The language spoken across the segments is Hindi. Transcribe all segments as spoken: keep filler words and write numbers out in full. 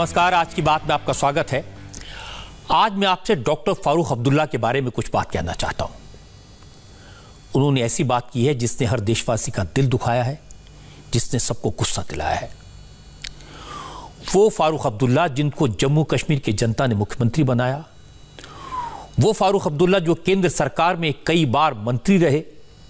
नमस्कार, आज की बात में आपका स्वागत है। आज मैं आपसे डॉक्टर फारूक अब्दुल्ला के बारे में कुछ बात कहना चाहता हूं। उन्होंने ऐसी बात की है जिसने हर देशवासी का दिल दुखाया है, जिसने सबको गुस्सा दिलाया है। वो फारूक अब्दुल्ला जिनको जम्मू कश्मीर की जनता ने मुख्यमंत्री बनाया, वो फारूक अब्दुल्ला जो केंद्र सरकार में कई बार मंत्री रहे,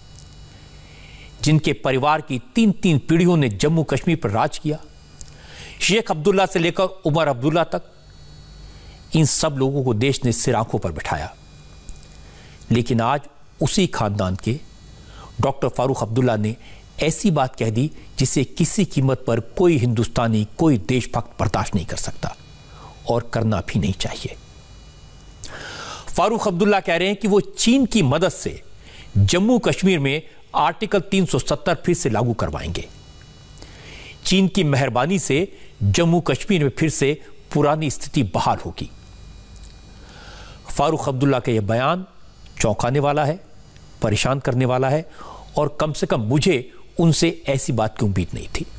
जिनके परिवार की तीन तीन पीढ़ियों ने जम्मू कश्मीर पर राज किया, शेख अब्दुल्ला से लेकर उमर अब्दुल्ला तक, इन सब लोगों को देश ने सिर आंखों पर बिठाया। लेकिन आज उसी खानदान के डॉक्टर फारूक अब्दुल्ला ने ऐसी बात कह दी जिसे किसी कीमत पर कोई हिंदुस्तानी, कोई देशभक्त बर्दाश्त नहीं कर सकता और करना भी नहीं चाहिए। फारूक अब्दुल्ला कह रहे हैं कि वो चीन की मदद से जम्मू कश्मीर में आर्टिकल तीन सौ सत्तर फिर से लागू करवाएंगे। चीन की मेहरबानी से जम्मू कश्मीर में फिर से पुरानी स्थिति बहाल होगी। फारूक अब्दुल्ला का यह बयान चौंकाने वाला है, परेशान करने वाला है, और कम से कम मुझे उनसे ऐसी बात की उम्मीद नहीं थी।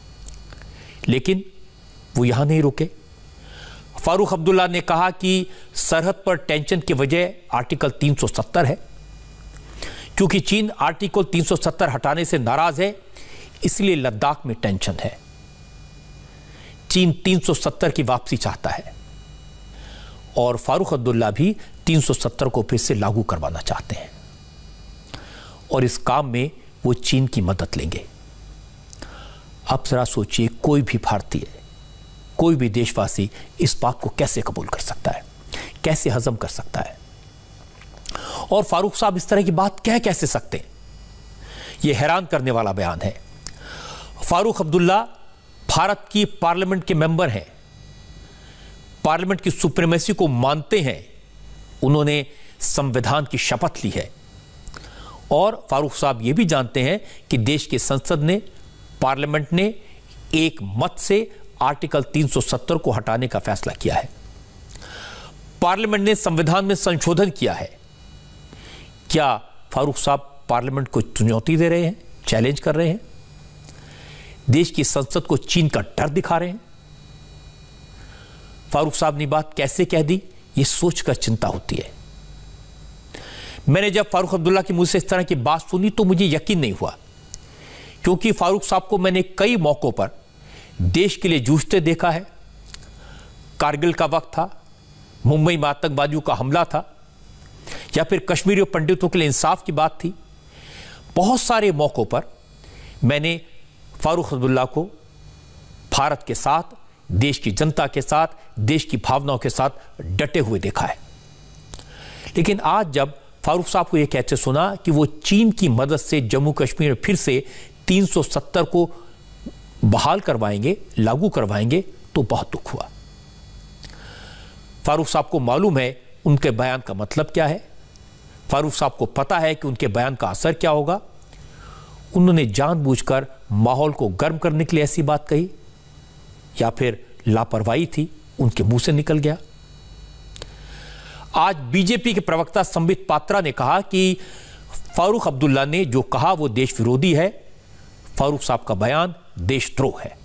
लेकिन वो यहां नहीं रुके। फारूक अब्दुल्ला ने कहा कि सरहद पर टेंशन की वजह आर्टिकल तीन सौ सत्तर है। क्योंकि चीन आर्टिकल तीन सौ सत्तर हटाने से नाराज है, इसलिए लद्दाख में टेंशन है। चीन तीन सौ सत्तर की वापसी चाहता है और फारूक अब्दुल्ला भी तीन सौ सत्तर को फिर से लागू करवाना चाहते हैं, और इस काम में वो चीन की मदद लेंगे। अब जरा सोचिए, कोई भी भारतीय, कोई भी देशवासी इस बात को कैसे कबूल कर सकता है, कैसे हजम कर सकता है? और फारूक साहब इस तरह की बात कह कैसे सकते हैं? यह हैरान करने वाला बयान है। फारूक अब्दुल्ला भारत की पार्लियामेंट के मेंबर हैं, पार्लियामेंट की सुप्रीमेसी को मानते हैं, उन्होंने संविधान की शपथ ली है, और फारूक साहब यह भी जानते हैं कि देश की संसद ने, पार्लियामेंट ने एक मत से आर्टिकल तीन सौ सत्तर को हटाने का फैसला किया है। पार्लियामेंट ने संविधान में संशोधन किया है। क्या फारूक साहब पार्लियामेंट को चुनौती दे रहे हैं, चैलेंज कर रहे हैं? देश की संसद को चीन का डर दिखा रहे हैं? फारूक साहब ने बात कैसे कह दी, यह सोचकर चिंता होती है। मैंने जब फारूक अब्दुल्ला के मुंह से इस तरह की बात सुनी तो मुझे यकीन नहीं हुआ, क्योंकि फारूक साहब को मैंने कई मौकों पर देश के लिए जूझते देखा है। कारगिल का वक्त था, मुंबई में आतंकवादियों का हमला था, या फिर कश्मीरी पंडितों के लिए इंसाफ की बात थी। बहुत सारे मौकों पर मैंने फारूक अब्दुल्ला को भारत के साथ, देश की जनता के साथ, देश की भावनाओं के साथ डटे हुए देखा है। लेकिन आज जब फारूक साहब को यह कहते सुना कि वो चीन की मदद से जम्मू कश्मीर में फिर से तीन सौ सत्तर को बहाल करवाएंगे, लागू करवाएंगे, तो बहुत दुख हुआ। फारूक साहब को मालूम है उनके बयान का मतलब क्या है। फारूक साहब को पता है कि उनके बयान का असर क्या होगा। उन्होंने जानबूझकर माहौल को गर्म करने के लिए ऐसी बात कही, या फिर लापरवाही थी, उनके मुंह से निकल गया। आज बीजेपी के प्रवक्ता संबित पात्रा ने कहा कि फारूक अब्दुल्ला ने जो कहा वो देश विरोधी है। फारूक साहब का बयान देशद्रोह है।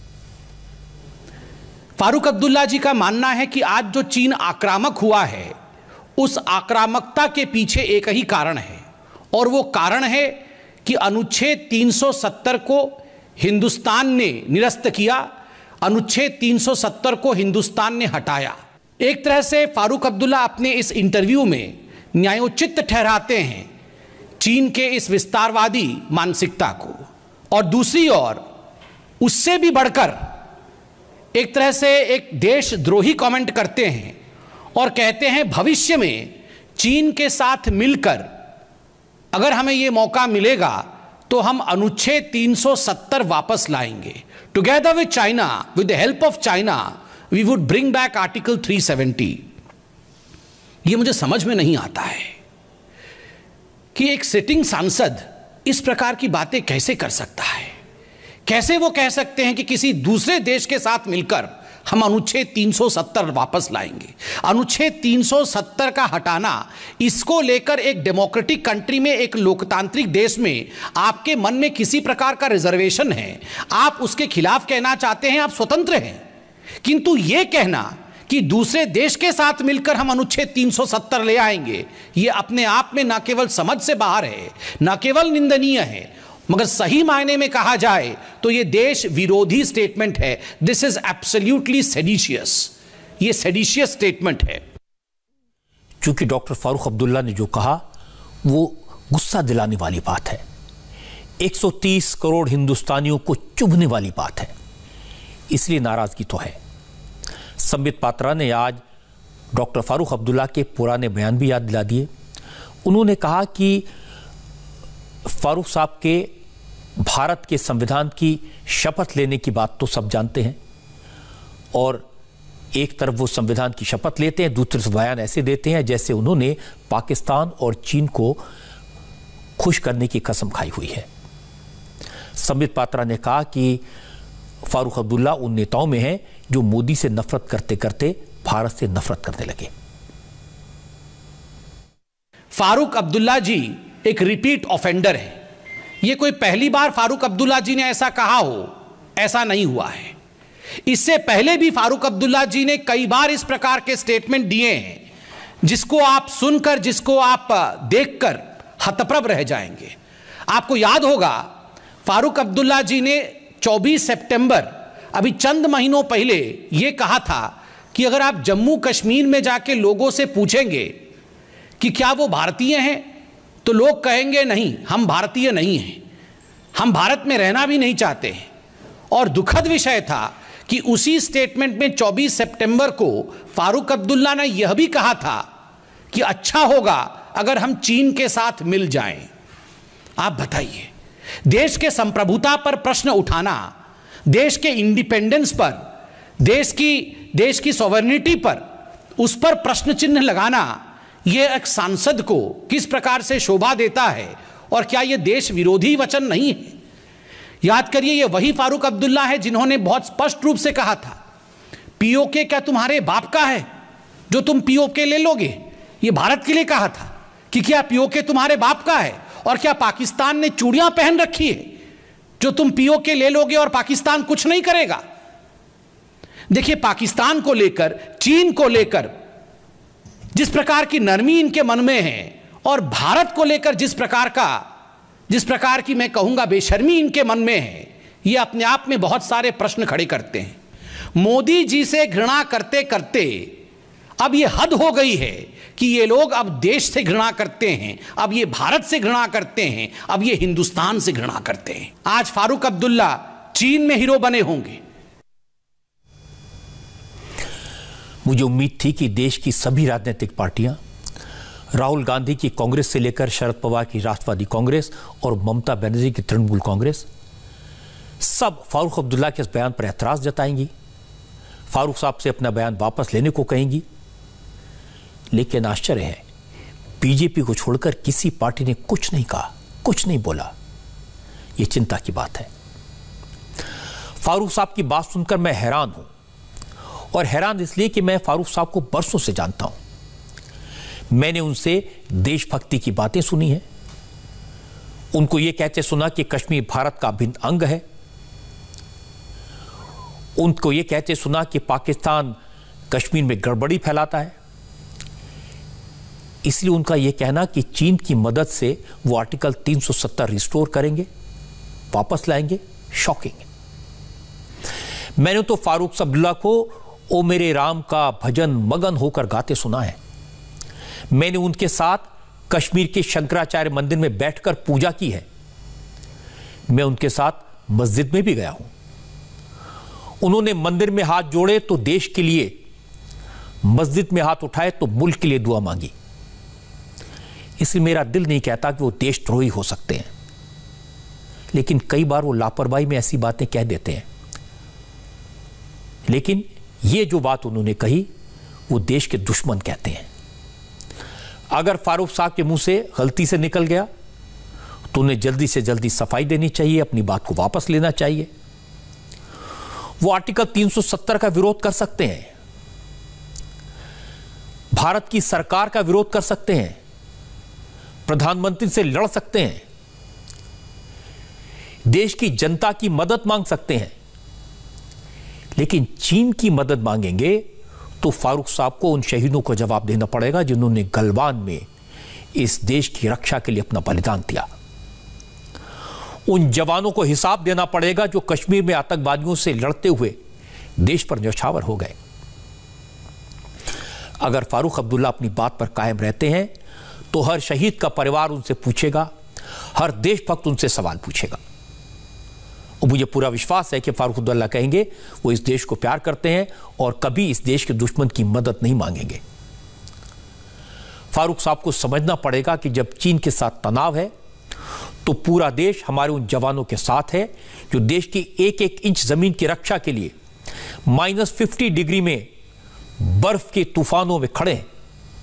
फारूक अब्दुल्ला जी का मानना है कि आज जो चीन आक्रामक हुआ है, उस आक्रामकता के पीछे एक ही कारण है, और वो कारण है कि अनुच्छेद तीन सौ सत्तर को हिंदुस्तान ने निरस्त किया, अनुच्छेद तीन सौ सत्तर को हिंदुस्तान ने हटाया। एक तरह से फारूक अब्दुल्ला अपने इस इंटरव्यू में न्यायोचित ठहराते हैं चीन के इस विस्तारवादी मानसिकता को, और दूसरी ओर उससे भी बढ़कर एक तरह से एक देशद्रोही कमेंट करते हैं और कहते हैं भविष्य में चीन के साथ मिलकर अगर हमें यह मौका मिलेगा तो हम अनुच्छेद तीन सौ सत्तर वापस लाएंगे। Together with China, with the help of China, we would bring back article तीन सौ सत्तर। यह मुझे समझ में नहीं आता है कि एक सिटिंग सांसद इस प्रकार की बातें कैसे कर सकता है। कैसे वो कह सकते हैं कि किसी दूसरे देश के साथ मिलकर हम अनुच्छेद तीन सौ सत्तर वापस लाएंगे। अनुच्छेद तीन सौ सत्तर का हटाना, इसको लेकर एक डेमोक्रेटिक कंट्री में, एक लोकतांत्रिक देश में आपके मन में किसी प्रकार का रिजर्वेशन है, आप उसके खिलाफ कहना चाहते हैं, आप स्वतंत्र हैं। किंतु यह कहना कि दूसरे देश के साथ मिलकर हम अनुच्छेद तीन सौ सत्तर ले आएंगे, यह अपने आप में न केवल समझ से बाहर है, न केवल निंदनीय है, मगर सही मायने में कहा जाए तो यह देश विरोधी स्टेटमेंट है। दिस इज एब्सोल्युटली सेडिशियस, यह सेडिशियस स्टेटमेंट है। चूंकि डॉक्टर फारूक अब्दुल्ला ने जो कहा वो गुस्सा दिलाने वाली बात है, एक सौ तीस करोड़ हिंदुस्तानियों को चुभने वाली बात है, इसलिए नाराजगी तो है। संबित पात्रा ने आज डॉक्टर फारूक अब्दुल्ला के पुराने बयान भी याद दिला दिए। उन्होंने कहा कि फारूक साहब के भारत के संविधान की शपथ लेने की बात तो सब जानते हैं, और एक तरफ वो संविधान की शपथ लेते हैं, दूसरी तरफ बयान ऐसे देते हैं जैसे उन्होंने पाकिस्तान और चीन को खुश करने की कसम खाई हुई है। संबित पात्रा ने कहा कि फारूक अब्दुल्ला उन नेताओं में हैं जो मोदी से नफरत करते करते भारत से नफरत करने लगे। फारूक अब्दुल्ला जी एक रिपीट ऑफेंडर है। यह कोई पहली बार फारूक अब्दुल्ला जी ने ऐसा कहा हो, ऐसा नहीं हुआ है। इससे पहले भी फारूक अब्दुल्ला जी ने कई बार इस प्रकार के स्टेटमेंट दिए हैं जिसको आप सुनकर, जिसको आप देखकर हतप्रभ रह जाएंगे। आपको याद होगा फारूक अब्दुल्ला जी ने चौबीस सितंबर, अभी चंद महीनों पहले यह कहा था कि अगर आप जम्मू कश्मीर में जाके लोगों से पूछेंगे कि क्या वो भारतीय हैं, तो लोग कहेंगे नहीं, हम भारतीय नहीं हैं, हम भारत में रहना भी नहीं चाहते हैं। और दुखद विषय था कि उसी स्टेटमेंट में चौबीस सितंबर को फारूक अब्दुल्ला ने यह भी कहा था कि अच्छा होगा अगर हम चीन के साथ मिल जाएं। आप बताइए, देश के संप्रभुता पर प्रश्न उठाना, देश के इंडिपेंडेंस पर, देश की देश की सॉवरेनिटी पर, उस पर प्रश्न चिन्ह लगाना, यह एक सांसद को किस प्रकार से शोभा देता है, और क्या यह देश विरोधी वचन नहीं है? याद करिए, यह वही फारूक अब्दुल्ला है जिन्होंने बहुत स्पष्ट रूप से कहा था पीओके क्या तुम्हारे बाप का है जो तुम पीओके ले लोगे। यह भारत के लिए कहा था कि क्या पीओके तुम्हारे बाप का है, और क्या पाकिस्तान ने चूड़ियां पहन रखी है जो तुम पीओके ले लोगे और पाकिस्तान कुछ नहीं करेगा। देखिए, पाकिस्तान को लेकर, चीन को लेकर जिस प्रकार की नरमी इनके मन में है, और भारत को लेकर जिस प्रकार का जिस प्रकार की मैं कहूंगा बेशर्मी इनके मन में है, ये अपने आप में बहुत सारे प्रश्न खड़े करते हैं। मोदी जी से घृणा करते करते अब ये हद हो गई है कि ये लोग अब देश से घृणा करते हैं, अब ये भारत से घृणा करते हैं, अब ये हिंदुस्तान से घृणा करते हैं। आज फारूक अब्दुल्ला चीन में हीरो बने होंगे। मुझे उम्मीद थी कि देश की सभी राजनीतिक पार्टियां, राहुल गांधी की कांग्रेस से लेकर शरद पवार की राष्ट्रवादी कांग्रेस और ममता बनर्जी की तृणमूल कांग्रेस, सब फारूक अब्दुल्ला के इस बयान पर एतराज जताएंगी, फारूक साहब से अपना बयान वापस लेने को कहेंगी। लेकिन आश्चर्य है, बीजेपी को छोड़कर किसी पार्टी ने कुछ नहीं कहा, कुछ नहीं बोला। यह चिंता की बात है। फारूक साहब की बात सुनकर मैं हैरान हूं, और हैरान इसलिए कि मैं फारूक साहब को बरसों से जानता हूं। मैंने उनसे देशभक्ति की बातें सुनी हैं, उनको यह कहते सुना कि कश्मीर भारत का अभिन्न अंग है, उनको यह कहते सुना कि पाकिस्तान कश्मीर में गड़बड़ी फैलाता है। इसलिए उनका यह कहना कि चीन की मदद से वो आर्टिकल तीन सौ सत्तर रिस्टोर करेंगे, वापस लाएंगे, शॉकिंग। मैंने तो फारूक अब्दुल्ला को ओ मेरे राम का भजन मगन होकर गाते सुना है। मैंने उनके साथ कश्मीर के शंकराचार्य मंदिर में बैठकर पूजा की है। मैं उनके साथ मस्जिद में भी गया हूं। उन्होंने मंदिर में हाथ जोड़े तो देश के लिए, मस्जिद में हाथ उठाए तो मुल्क के लिए दुआ मांगी। इसलिए मेरा दिल नहीं कहता कि वो देशद्रोही हो सकते हैं, लेकिन कई बार वो लापरवाही में ऐसी बातें कह देते हैं। लेकिन ये जो बात उन्होंने कही, वो देश के दुश्मन कहते हैं। अगर फारूक साहब के मुंह से गलती से निकल गया तो उन्हें जल्दी से जल्दी सफाई देनी चाहिए, अपनी बात को वापस लेना चाहिए। वो आर्टिकल तीन सौ सत्तर का विरोध कर सकते हैं, भारत की सरकार का विरोध कर सकते हैं, प्रधानमंत्री से लड़ सकते हैं, देश की जनता की मदद मांग सकते हैं, लेकिन चीन की मदद मांगेंगे तो फारूक साहब को उन शहीदों को जवाब देना पड़ेगा जिन्होंने गलवान में इस देश की रक्षा के लिए अपना बलिदान दिया। उन जवानों को हिसाब देना पड़ेगा जो कश्मीर में आतंकवादियों से लड़ते हुए देश पर न्यौछावर हो गए। अगर फारूक अब्दुल्ला अपनी बात पर कायम रहते हैं तो हर शहीद का परिवार उनसे पूछेगा, हर देशभक्त उनसे सवाल पूछेगा। और मुझे पूरा विश्वास है कि फारूक अब्दुल्ला कहेंगे वो इस देश को प्यार करते हैं और कभी इस देश के दुश्मन की मदद नहीं मांगेंगे। फारूक साहब को समझना पड़ेगा कि जब चीन के साथ तनाव है तो पूरा देश हमारे उन जवानों के साथ है जो देश की एक एक इंच जमीन की रक्षा के लिए माइनस फिफ्टी डिग्री में बर्फ के तूफानों में खड़े हैं।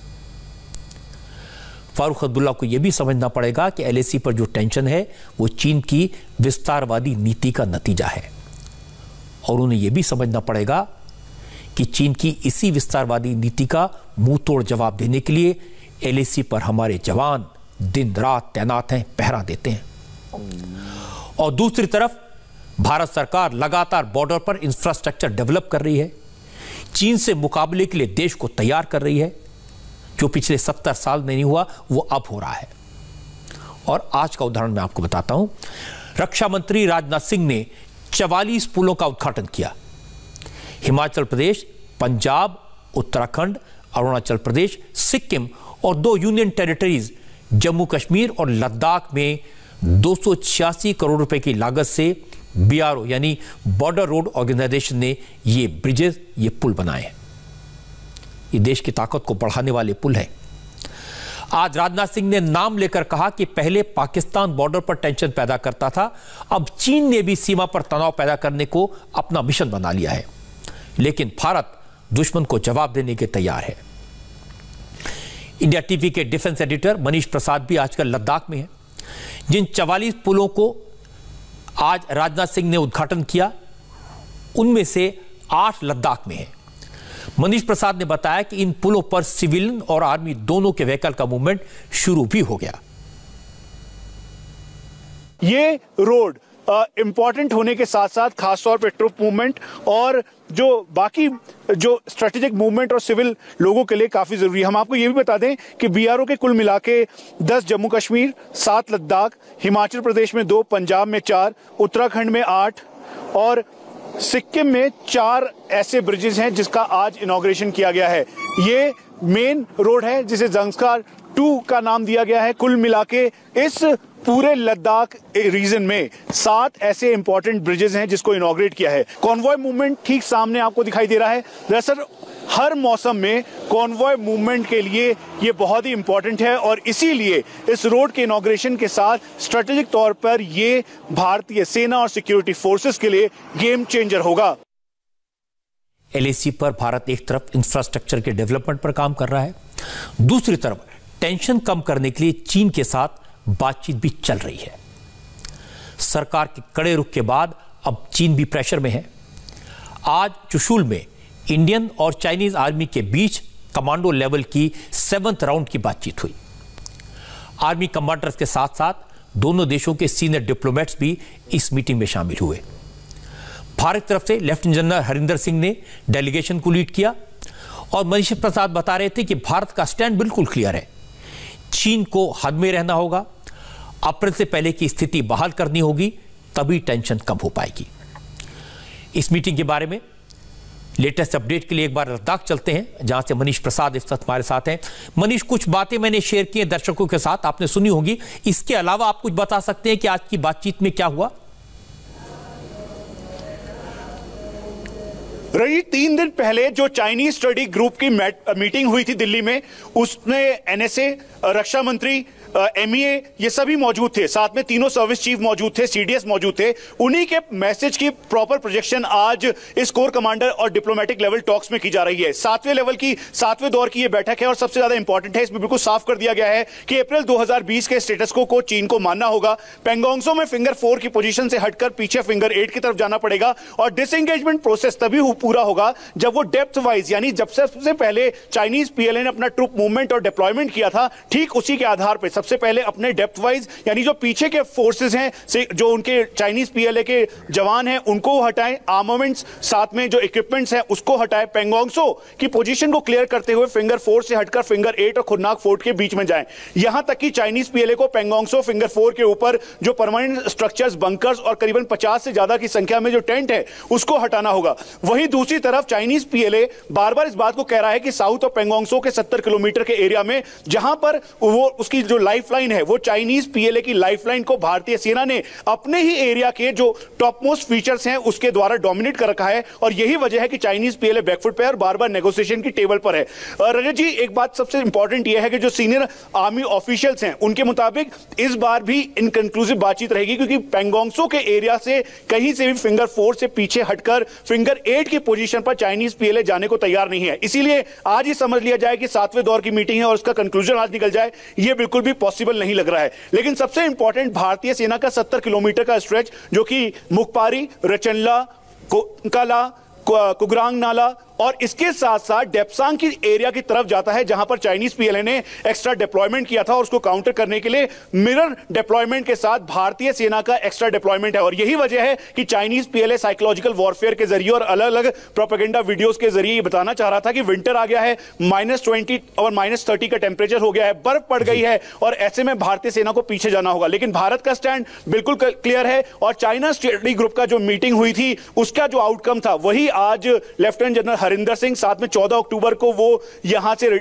फारूक अब्दुल्ला को यह भी समझना पड़ेगा कि एलएसी पर जो टेंशन है वो चीन की विस्तारवादी नीति का नतीजा है और उन्हें यह भी समझना पड़ेगा कि चीन की इसी विस्तारवादी नीति का मुंह तोड़ जवाब देने के लिए एलएसी पर हमारे जवान दिन रात तैनात हैं, पहरा देते हैं। और दूसरी तरफ भारत सरकार लगातार बॉर्डर पर इंफ्रास्ट्रक्चर डेवलप कर रही है, चीन से मुकाबले के लिए देश को तैयार कर रही है। जो पिछले सत्तर साल में नहीं हुआ वो अब हो रहा है। और आज का उदाहरण मैं आपको बताता हूं। रक्षा मंत्री राजनाथ सिंह ने चवालीस पुलों का उद्घाटन किया। हिमाचल प्रदेश, पंजाब, उत्तराखंड, अरुणाचल प्रदेश, सिक्किम और दो यूनियन टेरिटरीज जम्मू कश्मीर और लद्दाख में दो सौ छियासी करोड़ रुपए की लागत से बीआरओ यानी बॉर्डर रोड ऑर्गेनाइजेशन ने ये ब्रिजेस, ये पुल बनाए हैं। ये देश की ताकत को बढ़ाने वाले पुल हैं। आज राजनाथ सिंह ने नाम लेकर कहा कि पहले पाकिस्तान बॉर्डर पर टेंशन पैदा करता था, अब चीन ने भी सीमा पर तनाव पैदा करने को अपना मिशन बना लिया है। लेकिन भारत दुश्मन को जवाब देने के तैयार है। इंडिया टीवी के डिफेंस एडिटर मनीष प्रसाद भी आजकल लद्दाख में हैं। जिन चवालीस पुलों को आज राजनाथ सिंह ने उद्घाटन किया उनमें से आठ लद्दाख में हैं। मनीष प्रसाद ने बताया कि इन पुलों पर सिविलियन और आर्मी दोनों के व्हीकल का मूवमेंट शुरू भी हो गया। ये रोड इंपॉर्टेंट होने के साथ साथ खासतौर पे ट्रुप मूवमेंट और जो बाकी जो स्ट्रेटेजिक मूवमेंट और सिविल लोगों के लिए काफी जरूरी है। हम आपको ये भी बता दें कि बीआरओ के कुल मिला के दस जम्मू कश्मीर, सात लद्दाख, हिमाचल प्रदेश में दो, पंजाब में चार, उत्तराखंड में आठ और सिक्किम में चार ऐसे ब्रिजेस हैं जिसका आज इनॉग्रेशन किया गया है। ये मेन रोड है जिसे जंस्कार टू का नाम दिया गया है। कुल मिला के इस पूरे लद्दाख रीजन में सात ऐसे इंपॉर्टेंट ब्रिजेस हैं जिसको इनॉग्रेट किया है। कॉन्वॉय मूवमेंट ठीक सामने आपको दिखाई दे रहा है। दरअसल हर मौसम में कॉन्वॉय मूवमेंट के लिए ये बहुत ही इंपॉर्टेंट है और इसीलिए इस रोड के इनॉग्रेशन के साथ स्ट्रेटेजिक तौर पर ये भारतीय सेना और सिक्योरिटी फोर्सेस के लिए गेम चेंजर होगा। एलएसी पर भारत एक तरफ इंफ्रास्ट्रक्चर के डेवलपमेंट पर काम कर रहा है, दूसरी तरफ टेंशन कम करने के लिए चीन के साथ बातचीत भी चल रही है। सरकार के कड़े रुख के बाद अब चीन भी प्रेशर में है। आज चुशूल में इंडियन और चाइनीज आर्मी के बीच कमांडो लेवल की सेवंथ राउंड की बातचीत हुई। आर्मी कमांडर्स के साथ साथ दोनों देशों के सीनियर डिप्लोमेट्स भी इस मीटिंग में शामिल हुए। भारत की तरफ से लेफ्टिनेंट जनरल हरिंदर सिंह ने डेलीगेशन को लीड किया और मनीष प्रसाद बता रहे थे कि भारत का स्टैंड बिल्कुल क्लियर है। चीन को हद में रहना होगा, अप्रैल से पहले की स्थिति बहाल करनी होगी, तभी टेंशन कम हो पाएगी। इस मीटिंग के बारे में लेटेस्ट अपडेट के लिए एक बार लद्दाख चलते हैं जहां से मनीष प्रसाद इस वक्त हमारे साथ हैं। मनीष, कुछ बातें मैंने शेयर की हैं दर्शकों के साथ, आपने सुनी होगी। इसके अलावा आप कुछ बता सकते हैं कि आज की बातचीत में क्या हुआ? रही तीन दिन पहले जो चाइनीज स्टडी ग्रुप की मीटिंग हुई थी दिल्ली में, उसमें एनएसए, रक्षा मंत्री, एमईए ये सभी मौजूद थे। साथ में तीनों सर्विस चीफ मौजूद थे, सीडीएस मौजूद थे। उन्हीं के मैसेज की प्रॉपर प्रोजेक्शन आज इस कोर कमांडर और डिप्लोमेटिक लेवल टॉक्स में की जा रही है। सातवें लेवल की सातवें दौर की यह बैठक है और सबसे ज्यादा इंपॉर्टेंट है, इसमें बिल्कुल साफ कर दिया गया है कि अप्रैल दो हज़ार बीस के स्टेटस को, को चीन को मानना होगा। पेंगोंगसो में फिंगर फोर की पोजीशन से हटकर पीछे फिंगर एट की तरफ जाना पड़ेगा और डिसएंगेजमेंट प्रोसेस तभी पूरा होगा जब वो डेप्थ वाइज, यानी जब से सबसे पहले चाइनीज पीएलए ने अपना ट्रूप मूवमेंट और डिप्लॉयमेंट किया था, ठीक उसी के आधार पर सबसे पहले अपने डेप्थ वाइज, यानी जो पीछे के फोर्सेस हैं, जो उनके चाइनीज पीएलए के जवान हैं, उनको हटाएं, आर्मामेंट्स साथ में जो इक्विपमेंट्स हैं उसको हटाएं, पेंगोंग सो की पोजीशन को क्लियर करते हुए फिंगर फोर से हटकर फिंगर एट और खुन्नाक फोर्ट के बीच में जाएं। यहां तक कि चाइनीज पीएलए को पेंगोंग सो फिंगर फोर के ऊपर जो परमानेंट स्ट्रक्चर्स, बंकर्स और करीबन पचास से ज्यादा की संख्या में जो टेंट है उसको हटाना होगा। वहीं दूसरी तरफ चाइनीज पीएलए बार बार इस बात को कह रहा है कि साउथ ऑफ पेंगोंग सो के सत्तर किलोमीटर के एरिया में, जहां पर वो उसकी जो लाइफलाइन है, वो चाइनीज पीएलए की लाइफलाइन को भारतीय सेना ने अपने ही एरिया के जो टॉप मोस्ट फीचर्स हैं उसके द्वारा डोमिनेट कर रखा है, और यही वजह है कि चाइनीज पीएलए बैकफुट पे और बार बार नेगोशिएशन की टेबल पर है। रजत जी, एक बात सबसे इंपॉर्टेंट यह है कि जो सीनियर आर्मी ऑफिशियल्स हैं उनके मुताबिक इस बार भी इनकंक्लूसिव बातचीत रहेगी, क्योंकि पेंगोंग सो के एरिया से कहीं से भी फिंगर फोर से पीछे हटकर फिंगर एट की पोजीशन पर चाइनीज पीएलए जाने को तैयार नहीं है। इसीलिए आज ही समझ लिया जाए कि सातवें दौर की मीटिंग है और उसका कंक्लूजन आज निकल जाए, यह बिल्कुल भी पॉसिबल नहीं लग रहा है। लेकिन सबसे इंपॉर्टेंट, भारतीय सेना का सत्तर किलोमीटर का स्ट्रेच जो कि मुखपारी, रचनला, कोंकाला, कुगरांग नाला और इसके साथ साथ डेप्सांग की एरिया की तरफ जाता है, जहां पर चाइनीज पीएलए ने एक्स्ट्रा डिप्लॉयमेंट किया था और उसको काउंटर करने के लिए मिरर डिप्लॉयमेंट के साथ भारतीय सेना का एक्स्ट्रा डिप्लॉयमेंट है। और यही वजह है कि चाइनीज पीएलए साइकोलॉजिकल वॉरफेयर के जरिए और अलग अलग प्रोपेगेंडा वीडियोस के जरिए ये बताना चाह रहा था कि विंटर आ गया है, माइनस ट्वेंटी और माइनस थर्टी का टेम्परेचर हो गया है, बर्फ पड़ गई है और ऐसे में भारतीय सेना को पीछे जाना होगा। लेकिन भारत का स्टैंड बिल्कुल क्लियर है और चाइना स्टडी ग्रुप का जो मीटिंग हुई थी उसका जो आउटकम था वही आज लेफ्टिनेंट जनरल हरिंदर सिंह, साथ में चौदह अक्टूबर को वो यहां से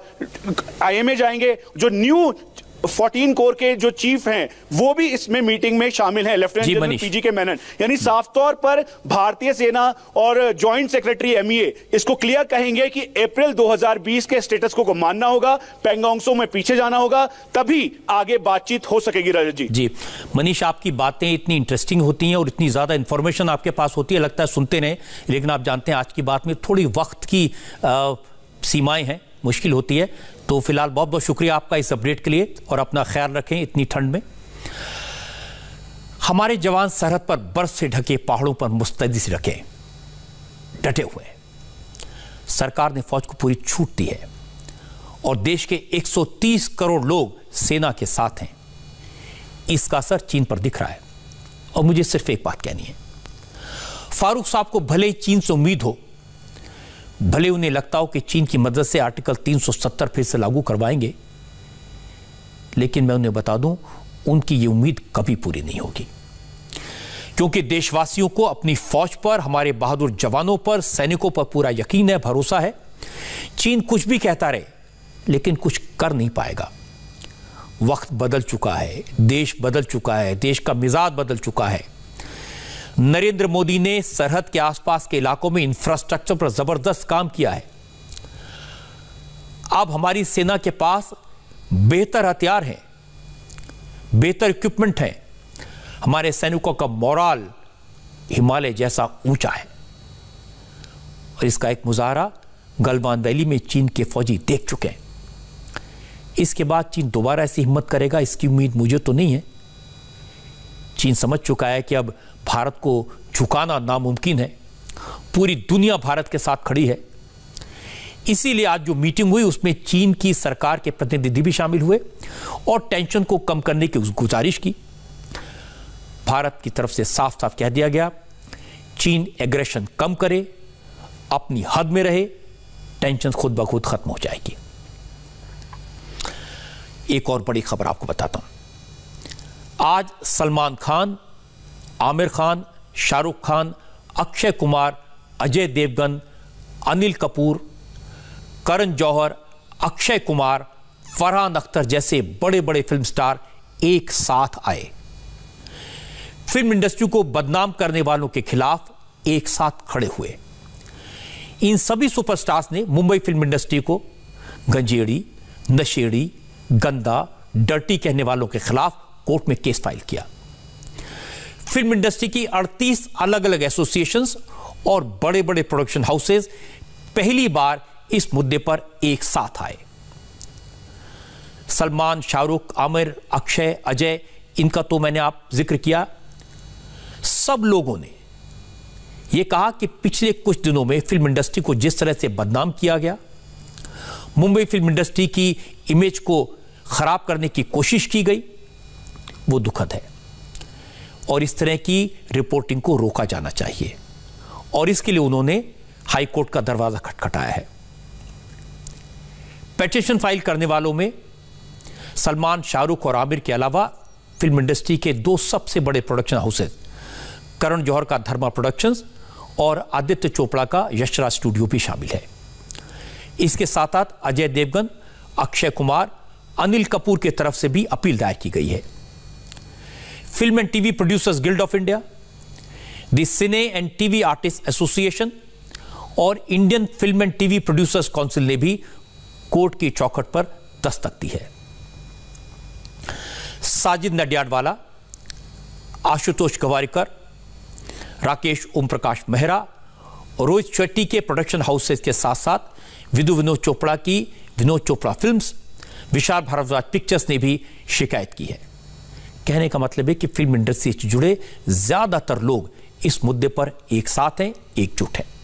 आईएमए जाएंगे। जो न्यू चौदह कोर के जो चीफ हैं वो भी इसमें मीटिंग में शामिल हैं, लेफ्टिनेंट जनरल पीजी के मेनन। यानी साफ तौर पर भारतीय सेना और जॉइंट सेक्रेटरी एमईए इसको क्लियर कहेंगे कि अप्रैल दो हज़ार बीस के स्टेटस को, को मानना होगा, पेंगोंग सो में पीछे जाना होगा, तभी आगे बातचीत हो सकेगी। रजत जी जी मनीष, आपकी बातें इतनी इंटरेस्टिंग होती हैं और इतनी ज्यादा इंफॉर्मेशन आपके पास होती है, लगता है सुनते रहे, लेकिन आप जानते हैं आज की बात में थोड़ी वक्त की आ, सीमाएं हैं, मुश्किल होती है। तो फिलहाल बहुत बहुत शुक्रिया आपका इस अपडेट के लिए और अपना ख्याल रखें इतनी ठंड में। हमारे जवान सरहद पर बर्फ से ढके पहाड़ों पर मुस्तैदी से रखे, डटे हुए हैं। सरकार ने फौज को पूरी छूट दी है और देश के एक सौ तीस करोड़ लोग सेना के साथ हैं। इसका असर चीन पर दिख रहा है और मुझे सिर्फ एक बात कहनी है, फारूक साहब को भले ही चीन से उम्मीद हो, भले उन्हें लगता हो कि चीन की मदद से आर्टिकल तीन सौ सत्तर फिर से लागू करवाएंगे, लेकिन मैं उन्हें बता दूं उनकी ये उम्मीद कभी पूरी नहीं होगी, क्योंकि देशवासियों को अपनी फौज पर, हमारे बहादुर जवानों पर, सैनिकों पर पूरा यकीन है, भरोसा है। चीन कुछ भी कहता रहे लेकिन कुछ कर नहीं पाएगा। वक्त बदल चुका है, देश बदल चुका है, देश का मिजाज बदल चुका है। नरेंद्र मोदी ने सरहद के आसपास के इलाकों में इंफ्रास्ट्रक्चर पर जबरदस्त काम किया है। अब हमारी सेना के पास बेहतर हथियार हैं, बेहतर इक्विपमेंट है, हमारे सैनिकों का मोराल हिमालय जैसा ऊंचा है। और इसका एक मुजाहरा गलवान वैली में चीन के फौजी देख चुके हैं। इसके बाद चीन दोबारा ऐसी हिम्मत करेगा इसकी उम्मीद मुझे तो नहीं है। चीन समझ चुका है कि अब भारत को झुकाना नामुमकिन है, पूरी दुनिया भारत के साथ खड़ी है। इसीलिए आज जो मीटिंग हुई उसमें चीन की सरकार के प्रतिनिधि भी शामिल हुए और टेंशन को कम करने की गुजारिश की। भारत की तरफ से साफ साफ कह दिया गया, चीन एग्रेशन कम करे, अपनी हद में रहे, टेंशन खुद ब खुद खत्म हो जाएगी। एक और बड़ी खबर आपको बताता हूं, आज सलमान खान, आमिर खान, शाहरुख खान, अक्षय कुमार, अजय देवगन, अनिल कपूर, करण जौहर, अक्षय कुमार, फरहान अख्तर जैसे बड़े बड़े फिल्म स्टार एक साथ आए। फिल्म इंडस्ट्री को बदनाम करने वालों के खिलाफ एक साथ खड़े हुए। इन सभी सुपरस्टार्स ने मुंबई फिल्म इंडस्ट्री को गंजेड़ी, नशेड़ी, गंदा, डर्टी कहने वालों के खिलाफ कोर्ट में केस फाइल किया। फिल्म इंडस्ट्री की अड़तीस अलग अलग एसोसिएशंस और बड़े बड़े प्रोडक्शन हाउसेस पहली बार इस मुद्दे पर एक साथ आए। सलमान, शाहरुख, आमिर, अक्षय, अजय, इनका तो मैंने आप जिक्र किया। सब लोगों ने यह कहा कि पिछले कुछ दिनों में फिल्म इंडस्ट्री को जिस तरह से बदनाम किया गया, मुंबई फिल्म इंडस्ट्री की इमेज को खराब करने की कोशिश की गई, वो दुखद है और इस तरह की रिपोर्टिंग को रोका जाना चाहिए और इसके लिए उन्होंने हाई कोर्ट का दरवाजा खटखटाया है। पेटिशन फाइल करने वालों में सलमान, शाहरुख और आमिर के अलावा फिल्म इंडस्ट्री के दो सबसे बड़े प्रोडक्शन हाउसेज, करण जौहर का धर्मा प्रोडक्शंस और आदित्य चोपड़ा का यशराज स्टूडियो भी शामिल है। इसके साथ साथ अजय देवगन, अक्षय कुमार, अनिल कपूर की तरफ से भी अपील दायर की गई है। Film and TV producers guild of India, the cine and TV artist association और Indian film and TV producers council ने भी कोर्ट की चौखट पर दस्तक दी है। साजिद नडियाडवाला, आशुतोष गवारीकर, राकेश ओम प्रकाश मेहरा और रोहित शेट्टी के प्रोडक्शन हाउसेज के साथ साथ विधु विनोद चोपड़ा की विनोद चोपड़ा फिल्म्स, विशाल भारद्वाज पिक्चर्स ने भी शिकायत की है। कहने का मतलब है कि फिल्म इंडस्ट्री से जुड़े ज्यादातर लोग इस मुद्दे पर एक साथ हैं, एकजुट हैं।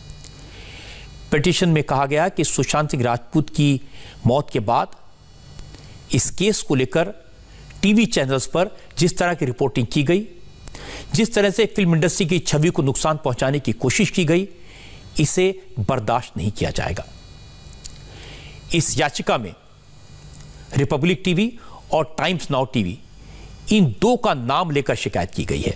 पिटीशन में कहा गया कि सुशांत सिंह राजपूत की मौत के बाद इस केस को लेकर टीवी चैनल्स पर जिस तरह की रिपोर्टिंग की गई, जिस तरह से फिल्म इंडस्ट्री की छवि को नुकसान पहुंचाने की कोशिश की गई, इसे बर्दाश्त नहीं किया जाएगा। इस याचिका में रिपब्लिक टीवी और टाइम्स नाउ टीवी, इन दो का नाम लेकर शिकायत की गई है।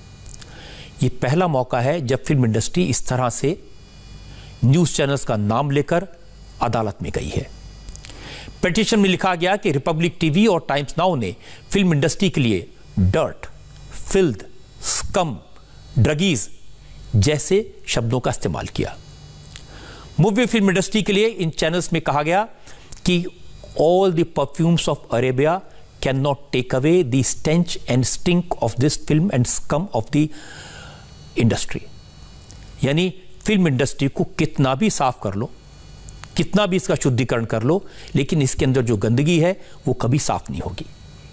यह पहला मौका है जब फिल्म इंडस्ट्री इस तरह से न्यूज चैनल्स का नाम लेकर अदालत में गई है। पिटीशन में लिखा गया कि रिपब्लिक टीवी और टाइम्स नाउ ने फिल्म इंडस्ट्री के लिए डर्ट, फिल्द, स्कम, ड्रगीज जैसे शब्दों का इस्तेमाल किया। मूवी फिल्म इंडस्ट्री के लिए इन चैनल्स में कहा गया कि all the perfumes of Arabia can not take away the stench and stink of this film and scum of the industry. यानी फिल्म इंडस्ट्री को कितना भी साफ कर लो, कितना भी इसका शुद्धिकरण कर लो, लेकिन इसके अंदर जो गंदगी है वो कभी साफ नहीं होगी।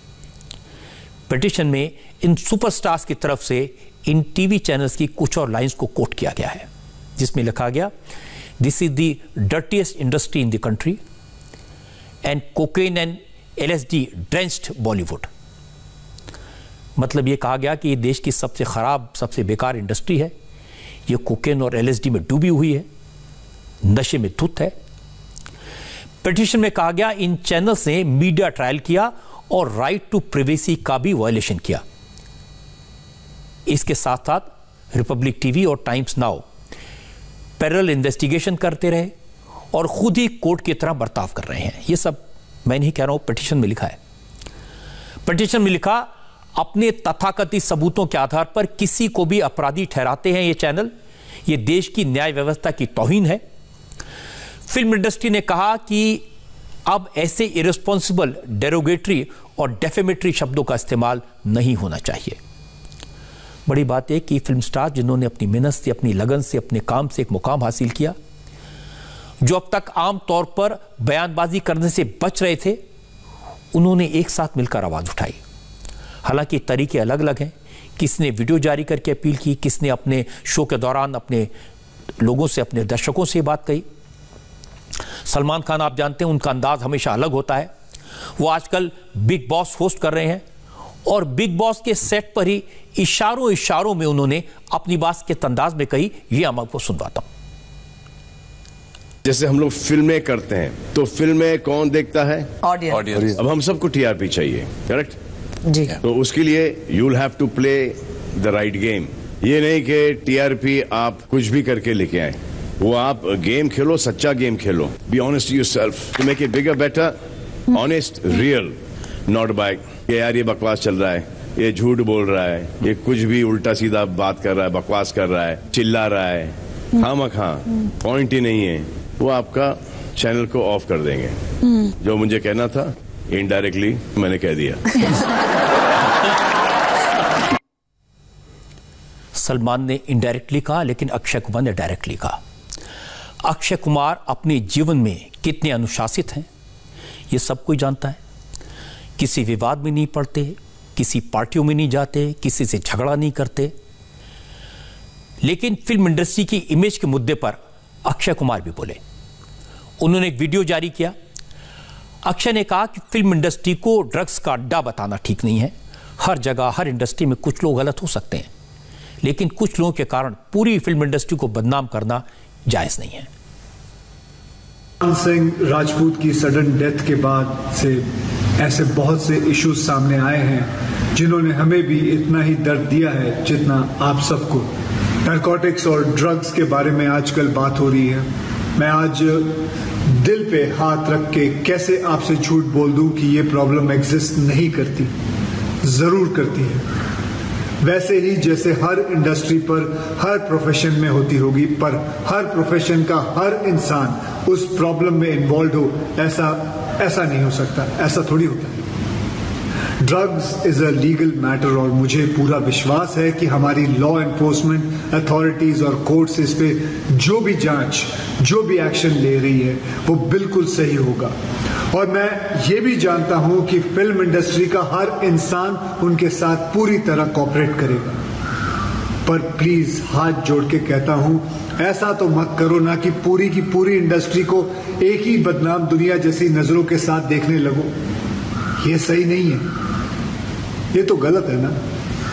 पिटीशन में इन सुपरस्टार्स की तरफ से इन टीवी चैनल्स की कुछ और लाइंस को कोट किया गया है, जिसमें लिखा गया, this is the dirtiest industry in the country and cocaine and LSD drenched Bollywood. मतलब ये कहा गया कि ये देश की सबसे खराब, सबसे बेकार इंडस्ट्री है, ये कोकेन और एलएसडी में डूबी हुई है, नशे में धुत है। पिटीशन में कहा गया इन चैनल्स ने मीडिया ट्रायल किया और राइट टू प्राइवेसी का भी वायलेशन किया। इसके साथ साथ रिपब्लिक टीवी और टाइम्स नाउ पैरेलल इन्वेस्टिगेशन करते रहे और खुद ही कोर्ट की तरह बर्ताव कर रहे हैं। ये सब मैं नहीं कह रहा हूं, पिटीशन में लिखा है। पिटीशन में लिखा, अपने तथाकथित सबूतों के आधार पर किसी को भी अपराधी ठहराते हैं ये चैनल, ये देश की न्याय व्यवस्था की तौहीन है। फिल्म इंडस्ट्री ने कहा कि अब ऐसे इरेस्पॉन्सिबल, डेरोगेटरी और डेफेमेटरी शब्दों का इस्तेमाल नहीं होना चाहिए। बड़ी बात है कि फिल्म स्टार जिन्होंने अपनी मेहनत से, अपनी लगन से, अपने काम से एक मुकाम हासिल किया, जो अब तक आम तौर पर बयानबाजी करने से बच रहे थे, उन्होंने एक साथ मिलकर आवाज उठाई। हालांकि तरीके अलग अलग हैं, किसने वीडियो जारी करके अपील की, किसने अपने शो के दौरान अपने लोगों से, अपने दर्शकों से बात कही। सलमान खान, आप जानते हैं, उनका अंदाज हमेशा अलग होता है। वो आजकल बिग बॉस होस्ट कर रहे हैं और बिग बॉस के सेट पर ही इशारों इशारों में उन्होंने अपनी बात के अंदाज में कही। ये हम आपको सुनवाता हूं। जैसे हम लोग फिल्में करते हैं तो फिल्में कौन देखता है? ऑडियंस। अब हम सबको टीआरपी चाहिए, करेक्ट जी। तो उसके लिए you will have to play the right game. ये नहीं कि टीआरपी आप कुछ भी करके लेके आए, वो आप गेम खेलो, सच्चा गेम खेलो। Be honest yourself to make it bigger, better, honest, real, not by कि यार ये बकवास चल रहा है, ये झूठ बोल रहा है, ये कुछ भी उल्टा सीधा बात कर रहा है, बकवास कर रहा है, चिल्ला रहा है, खामखा, पॉइंट ही नहीं है, वो आपका चैनल को ऑफ कर देंगे। जो मुझे कहना था इनडायरेक्टली मैंने कह दिया। सलमान ने इनडायरेक्टली कहा, लेकिन अक्षय कुमार ने डायरेक्टली कहा। अक्षय कुमार अपने जीवन में कितने अनुशासित हैं ये सब कोई जानता है। किसी विवाद में नहीं पड़ते, किसी पार्टियों में नहीं जाते, किसी से झगड़ा नहीं करते, लेकिन फिल्म इंडस्ट्री की इमेज के मुद्दे पर अक्षय कुमार भी बोले। उन्होंने एक वीडियो जारी किया। अक्षय ने कहा कि फिल्म इंडस्ट्री को ड्रग्स का अड्डा बताना ठीक नहीं है। हर जगह हर इंडस्ट्री में कुछ लोग गलत हो सकते हैं, लेकिन कुछ लोगों के कारण पूरी फिल्म इंडस्ट्री को बदनाम करना जायज नहीं है। सुशांत सिंह राजपूत की सडन डेथ के बाद से ऐसे बहुत से इश्यूज सामने आए हैं जिन्होंने हमें भी इतना ही दर्द दिया है जितना आप सबको। नारकोटिक्स और ड्रग्स के बारे में आजकल बात हो रही है। मैं आज दिल पे हाथ रख के कैसे आपसे झूठ बोल दूं कि ये प्रॉब्लम एग्जिस्ट नहीं करती, जरूर करती है। वैसे ही जैसे हर इंडस्ट्री पर हर प्रोफेशन में होती होगी, पर हर प्रोफेशन का हर इंसान उस प्रॉब्लम में इन्वॉल्व हो ऐसा ऐसा नहीं हो सकता, ऐसा थोड़ी होता है। Drugs is a legal matter और मुझे पूरा विश्वास है कि हमारी लॉ एनफोर्समेंट अथॉरिटीज और कोर्ट्स इस पे जो भी जांच जो भी एक्शन ले रही है वो बिल्कुल सही होगा। और मैं ये भी जानता हूं कि फिल्म इंडस्ट्री का हर इंसान उनके साथ पूरी तरह कोऑपरेट करेगा। पर प्लीज हाथ जोड़ के कहता हूं, ऐसा तो मत करो ना कि पूरी की पूरी इंडस्ट्री को एक ही बदनाम दुनिया जैसी नजरों के साथ देखने लगो। ये सही नहीं है, ये तो गलत है ना।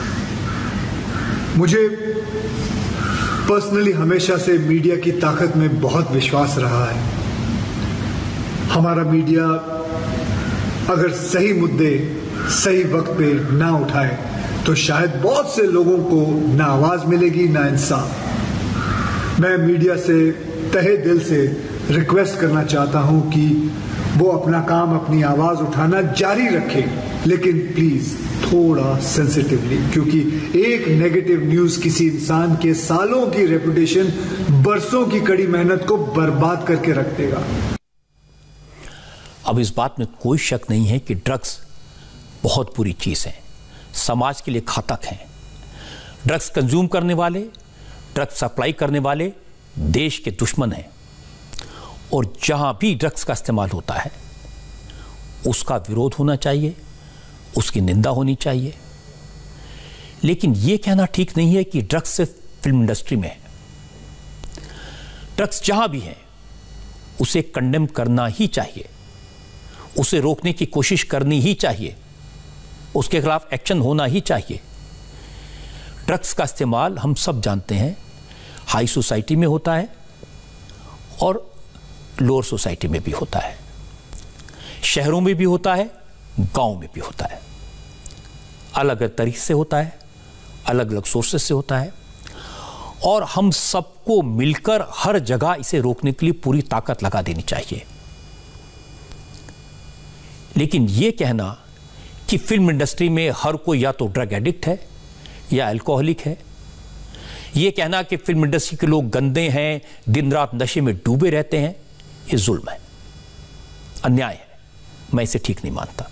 मुझे पर्सनली हमेशा से मीडिया की ताकत में बहुत विश्वास रहा है। हमारा मीडिया अगर सही मुद्दे सही वक्त पे ना उठाए तो शायद बहुत से लोगों को ना आवाज मिलेगी ना इंसाफ। मैं मीडिया से तहे दिल से रिक्वेस्ट करना चाहता हूं कि वो अपना काम अपनी आवाज उठाना जारी रखे, लेकिन प्लीज थोड़ा सेंसिटिवली, क्योंकि एक नेगेटिव न्यूज किसी इंसान के सालों की रेपुटेशन, बरसों की कड़ी मेहनत को बर्बाद करके रख देगा। अब इस बात में कोई शक नहीं है कि ड्रग्स बहुत बुरी चीज है, समाज के लिए घातक है। ड्रग्स कंज्यूम करने वाले, ड्रग्स सप्लाई करने वाले देश के दुश्मन हैं, और जहां भी ड्रग्स का इस्तेमाल होता है उसका विरोध होना चाहिए, उसकी निंदा होनी चाहिए। लेकिन यह कहना ठीक नहीं है कि ड्रग्स सिर्फ फिल्म इंडस्ट्री में है। ड्रग्स जहां भी है उसे कंडेम करना ही चाहिए, उसे रोकने की कोशिश करनी ही चाहिए, उसके खिलाफ एक्शन होना ही चाहिए। ड्रग्स का इस्तेमाल हम सब जानते हैं हाई सोसाइटी में होता है और लोअर सोसाइटी में भी होता है, शहरों में भी होता है, गांव में भी होता है। अलग अलग तरीके से होता है, अलग अलग सोर्सेस से होता है, और हम सबको मिलकर हर जगह इसे रोकने के लिए पूरी ताकत लगा देनी चाहिए। लेकिन यह कहना कि फिल्म इंडस्ट्री में हर कोई या तो ड्रग एडिक्ट है या अल्कोहलिक है, यह कहना कि फिल्म इंडस्ट्री के लोग गंदे हैं, दिन रात नशे में डूबे रहते हैं, यह जुल्म है, अन्याय है। मैं इसे ठीक नहीं मानता।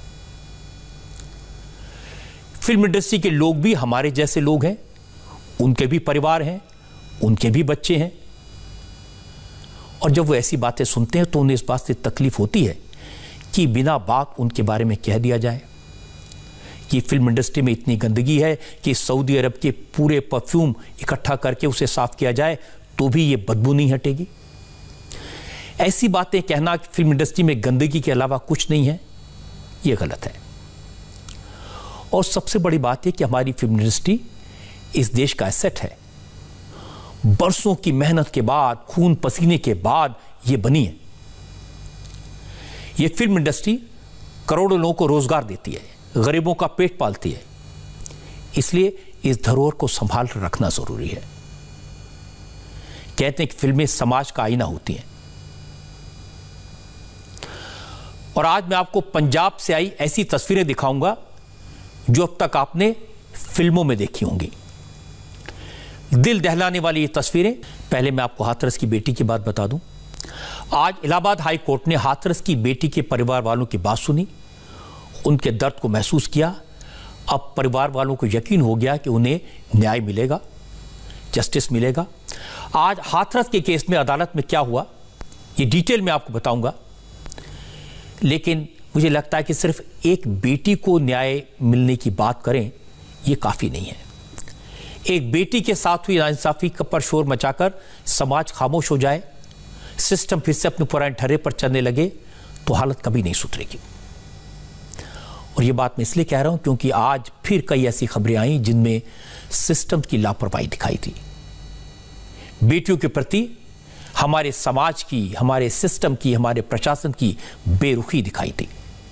फिल्म इंडस्ट्री के लोग भी हमारे जैसे लोग हैं, उनके भी परिवार हैं, उनके भी बच्चे हैं, और जब वो ऐसी बातें सुनते हैं तो उन्हें इस बात से तकलीफ होती है कि बिना बात उनके बारे में कह दिया जाए कि फिल्म इंडस्ट्री में इतनी गंदगी है कि सऊदी अरब के पूरे परफ्यूम इकट्ठा करके उसे साफ किया जाए तो भी ये बदबू नहीं हटेगी। ऐसी बातें कहना कि फिल्म इंडस्ट्री में गंदगी के अलावा कुछ नहीं है, ये गलत है। और सबसे बड़ी बात यह कि हमारी फिल्म इंडस्ट्री इस देश का एसेट है। बरसों की मेहनत के बाद, खून पसीने के बाद यह बनी है। यह फिल्म इंडस्ट्री करोड़ों लोगों को रोजगार देती है, गरीबों का पेट पालती है। इसलिए इस धरोहर को संभाल रखना जरूरी है। कहते हैं कि फिल्में समाज का आईना होती हैं, और आज मैं आपको पंजाब से आई ऐसी तस्वीरें दिखाऊंगा जो अब तक आपने फिल्मों में देखी होंगी। दिल दहलाने वाली ये तस्वीरें। पहले मैं आपको हाथरस की बेटी की बात बता दूं। आज इलाहाबाद हाई कोर्ट ने हाथरस की बेटी के परिवार वालों की बात सुनी, उनके दर्द को महसूस किया। अब परिवार वालों को यकीन हो गया कि उन्हें न्याय मिलेगा, जस्टिस मिलेगा। आज हाथरस के केस में अदालत में क्या हुआ ये डिटेल में आपको बताऊंगा, लेकिन मुझे लगता है कि सिर्फ एक बेटी को न्याय मिलने की बात करें ये काफ़ी नहीं है। एक बेटी के साथ हुई नाइंसाफी पर शोर मचाकर समाज खामोश हो जाए, सिस्टम फिर से अपने पुराने ठर्रे पर चलने लगे, तो हालत कभी नहीं सुधरेगी। और ये बात मैं इसलिए कह रहा हूं क्योंकि आज फिर कई ऐसी खबरें आई जिनमें सिस्टम की लापरवाही दिखाई दी। बेटियों के प्रति हमारे समाज की, हमारे सिस्टम की, हमारे प्रशासन की बेरुखी दिखाई दी।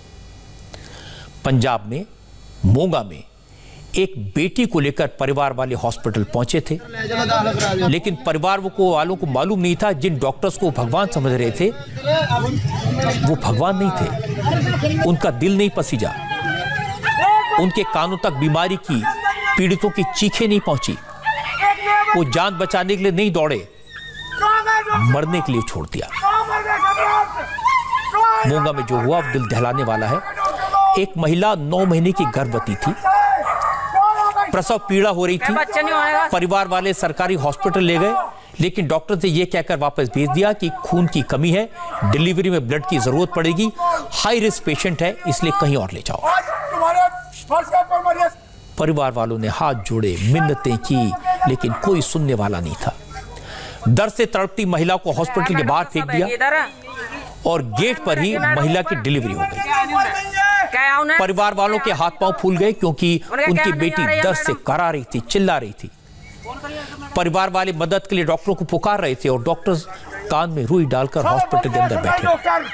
पंजाब में मोगा में एक बेटी को लेकर परिवार वाले हॉस्पिटल पहुंचे थे, लेकिन परिवार को वालों को मालूम नहीं था जिन डॉक्टर्स को भगवान समझ रहे थे वो भगवान नहीं थे। उनका दिल नहीं पसीजा, उनके कानों तक बीमारी की पीड़ितों की चीखें नहीं पहुंची, वो जान बचाने के लिए नहीं दौड़े, मरने के लिए छोड़ दिया। मोगा में जो हुआ दिल दहलाने वाला है। एक महिला नौ महीने की गर्भवती थी, प्रसव पीड़ा हो रही थी, परिवार वाले सरकारी हॉस्पिटल ले गए, लेकिन डॉक्टर ने यह कहकर वापस भेज दिया कि खून की कमी है, डिलीवरी में ब्लड की जरूरत पड़ेगी, हाई रिस्क पेशेंट है, इसलिए कहीं और ले जाओ। परिवार वालों ने हाथ जोड़े, मिन्नतें की, लेकिन कोई सुनने वाला नहीं था। दर्द से तड़पती महिला को हॉस्पिटल के बाहर फेंक दिया और गेट पर ही महिला की डिलीवरी हो गई। परिवार वालों के हाथ पांव फूल गए क्योंकि उनकी बेटी दर्द से करा रही थी, चिल्ला रही थी। परिवार वाले मदद के लिए डॉक्टरों को पुकार रहे थे और डॉक्टर कान में रुई डालकर हॉस्पिटल के अंदर बैठे।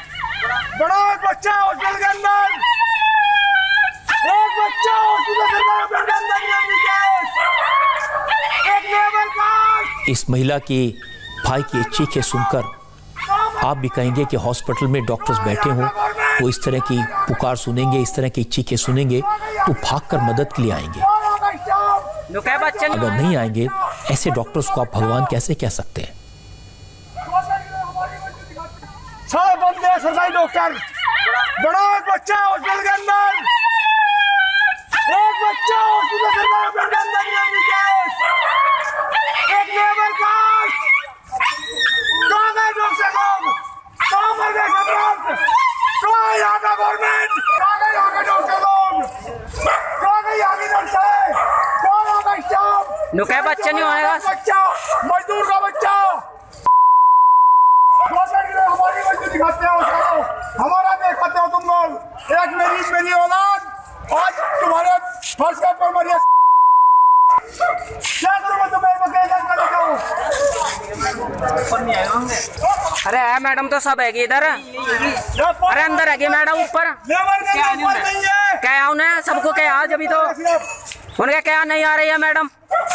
इस महिला के भाई की चीखें सुनकर आप भी कहेंगे कि हॉस्पिटल में डॉक्टर्स बैठे हों, वो इस तरह की पुकार सुनेंगे, इस तरह की चीखें सुनेंगे तो भागकर मदद के लिए आएंगे। अगर नहीं आएंगे, ऐसे डॉक्टर्स को आप भगवान कैसे कह सकते हैं? सरकारी डॉक्टर, बड़ा एक बच्चा हॉस्पिटल के अंदर, एक बच्चा हॉस्पिटल के अंदर, एक लेबर कास्ट, कहाँ गए डॉक्टर लोग, कहाँ मर गए सब लोग, कहाँ है यहाँ का गवर्नमेंट, कहाँ गए यहाँ के डॉक्टर लोग, कहाँ गए यहाँ की नर्सें, कहाँ यहाँ का स्टाफ, नुके बच्चे नहीं होएगा, बच्चा, मजदूर का बच्चा, हमारी मजदूरी दिखाते हो, हमारा दिखाते हो तुम लोग, एक मेरी मेरी औलाद आज तुम्हारे फर्श का पर मरिया, क्या करूँ मैं तुम्हें अरे है मैडम तो सब है इधर, अरे अंदर है मैडम ऊपर, क्या उन्हें सबको क्या आज अभी तो उनके क्या नहीं आ रही है मैडम,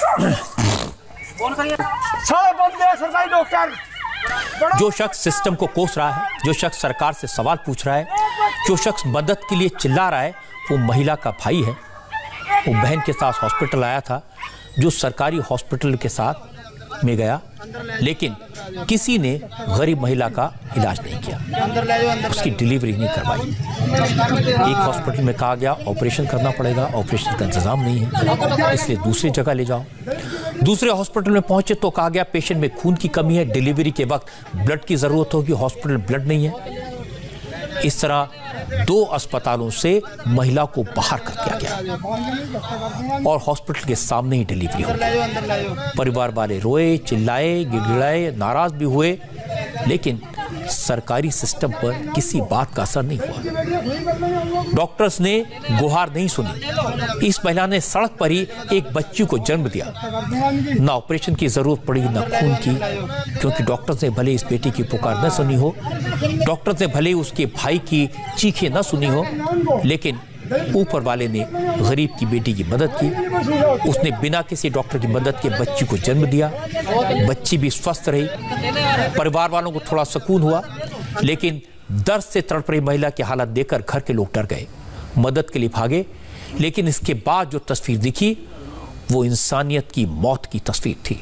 सब बंद है सरकारी डॉक्टर। जो शख्स सिस्टम को कोस रहा है, जो शख्स सरकार से सवाल पूछ रहा है, जो शख्स मदद के लिए चिल्ला रहा है, वो महिला का भाई है। वो बहन के साथ हॉस्पिटल आया था, जो सरकारी हॉस्पिटल के साथ में गया, लेकिन किसी ने गरीब महिला का इलाज नहीं किया, उसकी डिलीवरी नहीं करवाई। एक हॉस्पिटल में कहा गया ऑपरेशन करना पड़ेगा, ऑपरेशन का इंतजाम नहीं है, इसलिए दूसरी जगह ले जाओ। दूसरे हॉस्पिटल में पहुंचे तो कहा गया पेशेंट में खून की कमी है, डिलीवरी के वक्त ब्लड की जरूरत होगी, हॉस्पिटल ब्लड नहीं है। इस तरह दो अस्पतालों से महिला को बाहर कर दिया गया और हॉस्पिटल के सामने ही डिलीवरी हो गई। परिवार वाले रोए, चिल्लाए, गिड़गिड़ाए, नाराज भी हुए, लेकिन सरकारी सिस्टम पर किसी बात का असर नहीं हुआ। डॉक्टर्स ने गुहार नहीं सुनी। इस महिला ने सड़क पर ही एक बच्ची को जन्म दिया। ना ऑपरेशन की जरूरत पड़ी, ना खून की, क्योंकि डॉक्टर्स ने भले इस बेटी की पुकार न सुनी हो, डॉक्टर्स ने भले उसके भाई की चीखें न सुनी हो, लेकिन ऊपर वाले ने गरीब की बेटी की मदद की। उसने बिना किसी डॉक्टर की मदद के बच्ची को जन्म दिया, बच्ची भी स्वस्थ रही। परिवार वालों को थोड़ा सुकून हुआ, लेकिन दर्द से तड़प रही महिला की हालत देखकर घर के लोग डर गए, मदद के लिए भागे। लेकिन इसके बाद जो तस्वीर दिखी वो इंसानियत की मौत की तस्वीर थी।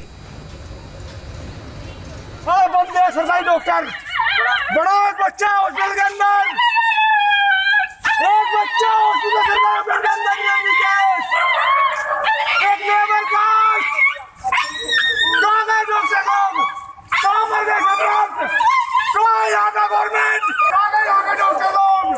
सरकारी डॉक्टर, बड़ा एक बच्चा हॉस्पिटल के अंदर, एक बच्चा हॉस्पिटल के अंदर, एक लेबर कास्ट, कहाँ गए डॉक्टर लोग, कहाँ मर गए सब लोग, कहाँ है यहाँ का गवर्नमेंट, कहाँ गए यहाँ के डॉक्टर लोग,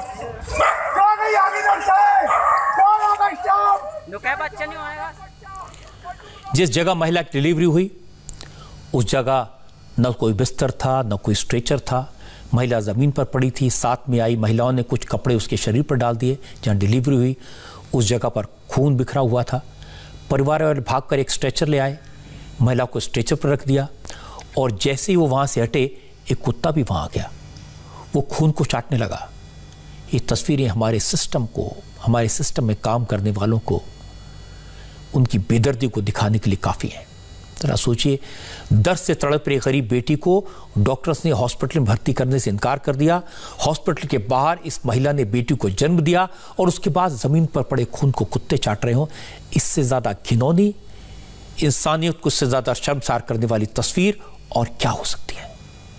कहाँ गए यहाँ की नर्सें, कहाँ यहाँ का स्टाफ। नुके बच्चे नहीं होएगा। जिस जगह महिला की डिलीवरी हुई उस जगह न कोई बिस्तर था, न कोई स्ट्रेचर था। महिला ज़मीन पर पड़ी थी। साथ में आई महिलाओं ने कुछ कपड़े उसके शरीर पर डाल दिए। जहाँ डिलीवरी हुई उस जगह पर खून बिखरा हुआ था। परिवार वाले भागकर एक स्ट्रेचर ले आए, महिला को स्ट्रेचर पर रख दिया और जैसे ही वो वहाँ से हटे एक कुत्ता भी वहाँ आ गया, वो खून को चाटने लगा। ये तस्वीरें हमारे सिस्टम को, हमारे सिस्टम में काम करने वालों को, उनकी बेदर्दी को दिखाने के लिए काफ़ी है। जरा सोचिए, दर्द से तड़प रही गरीब बेटी को डॉक्टर्स ने हॉस्पिटल में भर्ती करने से इनकार कर दिया। हॉस्पिटल के बाहर इस महिला ने बेटी को जन्म दिया और उसके बाद ज़मीन पर पड़े खून को कुत्ते चाट रहे हों। इससे ज़्यादा घिनौनी, इंसानियत को इससे ज़्यादा शर्मसार करने वाली तस्वीर और क्या हो सकती है।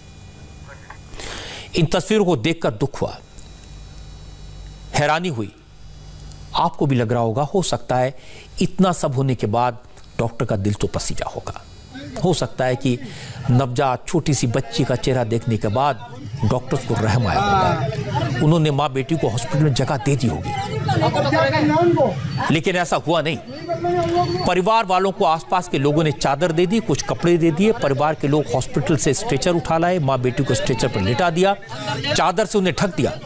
इन तस्वीरों को देखकर दुख हुआ, हैरानी हुई। आपको भी लग रहा होगा, हो सकता है इतना सब होने के बाद डॉक्टर का दिल तो पसीजा होगा। हो सकता है कि नवजात छोटी सी बच्ची का चेहरा देखने के बाद डॉक्टर्स को रहम आया होगा। उन्होंने माँ बेटी को हॉस्पिटल में जगह दे दी होगी, लेकिन ऐसा हुआ नहीं। परिवार वालों को आसपास के लोगों ने चादर दे दी, कुछ कपड़े दे दिए। परिवार के लोग हॉस्पिटल से स्ट्रेचर उठा लाए, माँ बेटी को स्ट्रेचर पर लेटा दिया, चादर से उन्हें ढक दिया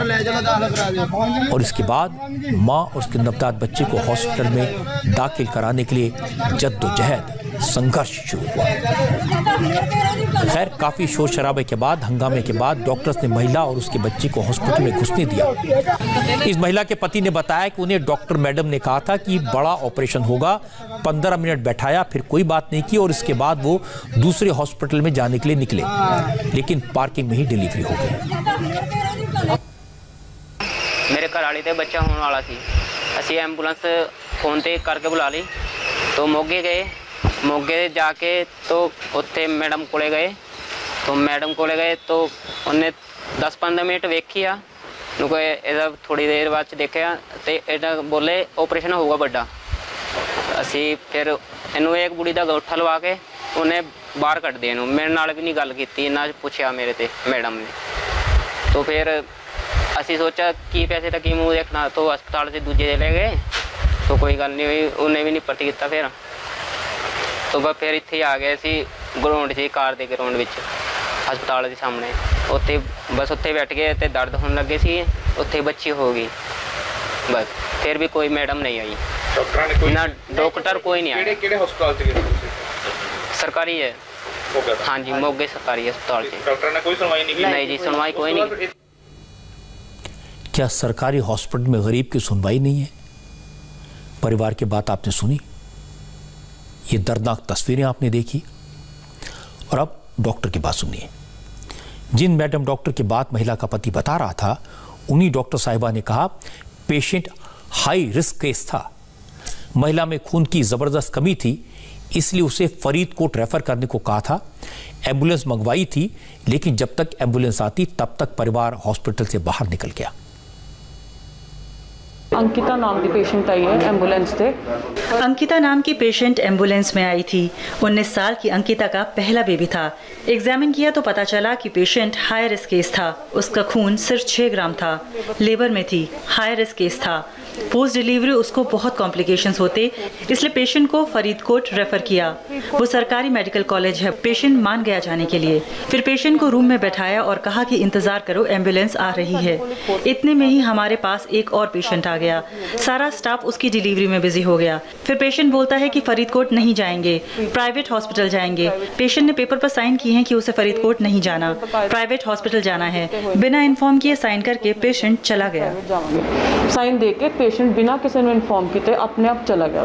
और इसके बाद माँ और उसके नवजात बच्चे को हॉस्पिटल में दाखिल कराने के लिए जद्दोजहद, संघर्ष शुरू हुआ। खैर, काफी शोर शराबे के बाद, हंगामे के बाद डॉक्टर्स ने महिला और उसके बच्चे को हॉस्पिटल में घुसने दिया। इस महिला के पति ने बताया कि उन्हें डॉक्टर मैडम ने कहा था कि बड़ा ऑपरेशन होगा। पंद्रह मिनट बैठाया, फिर कोई बात नहीं की और इसके बाद वो दूसरे हॉस्पिटल में जाने के लिए निकले, लेकिन पार्किंग में ही डिलीवरी हो गई। मेरे घर वाली ते बच्चा होने वाला सी। असी एंबुलेंस फोन ते करके बुला ली तो मोगे गए। मोगे जाके तो उत्थे मैडम कोले गए तो मैडम कोले गए तो उन्हें दस पंद्रह मिनट वेखिया, थोड़ी देर बाद देखा तो इहदा बोले ऑपरेशन होगा बड़ा। असी फिर इनू एक बुढ़ी का गोठा लवा के उन्हें बाहर कट दिया। इनू मेरे नाल भी नहीं गल की, ना पूछा मेरे ते मैडम ने। तो फिर असी सोचा कि पैसे तक की मुँह देखना, तो अस्पताल से दूजे ले गए तो कोई गल नहीं हुई, उन्हें भी नहीं भर्ती किया। फिर तो बस फिर इत्थे आ गए सी ग्राउंड से, कार के ग्राउंड में हस्पताल के सामने। उत्थे बस उत्थे बैठ गए तो दर्द होने लगे सी, उत्थे बच्ची हो गई। बस फिर भी कोई मैडम नहीं आई, ना डॉक्टर कोई नहीं आया। सरकारी है, हाँ जी, मोगे सरकारी अस्पताल से। डॉक्टर ने कोई सुनवाई नहीं की? नहीं जी, सुनवाई कोई नहीं। क्या सरकारी हॉस्पिटल में गरीब की सुनवाई नहीं है? परिवार की बात आपने सुनी, ये दर्दनाक तस्वीरें आपने देखी और अब डॉक्टर की बात सुनिए। जिन मैडम डॉक्टर की बात महिला का पति बता रहा था, उन्हीं डॉक्टर साहिबा ने कहा पेशेंट हाई रिस्क केस था। महिला में खून की जबरदस्त कमी थी, इसलिए उसे फरीदकोट रेफर करने को कहा था। एम्बुलेंस मंगवाई थी, लेकिन जब तक एम्बुलेंस आती तब तक परिवार हॉस्पिटल से बाहर निकल गया। अंकिता नाम की पेशेंट आई है एम्बुलेंस से। अंकिता नाम की पेशेंट एम्बुलेंस में आई थी। उन्नीस साल की अंकिता का पहला बेबी था। एग्जामिन किया तो पता चला कि पेशेंट हाई रिस्क केस था। उसका खून सिर्फ छः ग्राम था, लेबर में थी, हाई रिस्क केस था। पोस्ट डिलीवरी उसको बहुत कॉम्प्लिकेशंस होते, इसलिए पेशेंट को फरीदकोट रेफर किया। वो सरकारी मेडिकल कॉलेज है। पेशेंट मान गया जाने के लिए। फिर पेशेंट को रूम में बैठाया और कहा कि इंतजार करो, एम्बुलेंस आ रही है। इतने में ही हमारे पास एक और पेशेंट आ गया। सारा स्टाफ उसकी डिलीवरी में बिजी हो गया। फिर पेशेंट बोलता है कि फरीदकोट नहीं जाएंगे, प्राइवेट हॉस्पिटल जाएंगे। पेशेंट ने पेपर पर साइन किए हैं कि उसे फरीदकोट नहीं जाना, प्राइवेट हॉस्पिटल जाना है। बिना इन्फॉर्म किए साइन करके पेशेंट चला गया। साइन देके पेशेंट बिना किसी ने इन्फॉर्म किए अपने आप चला गया।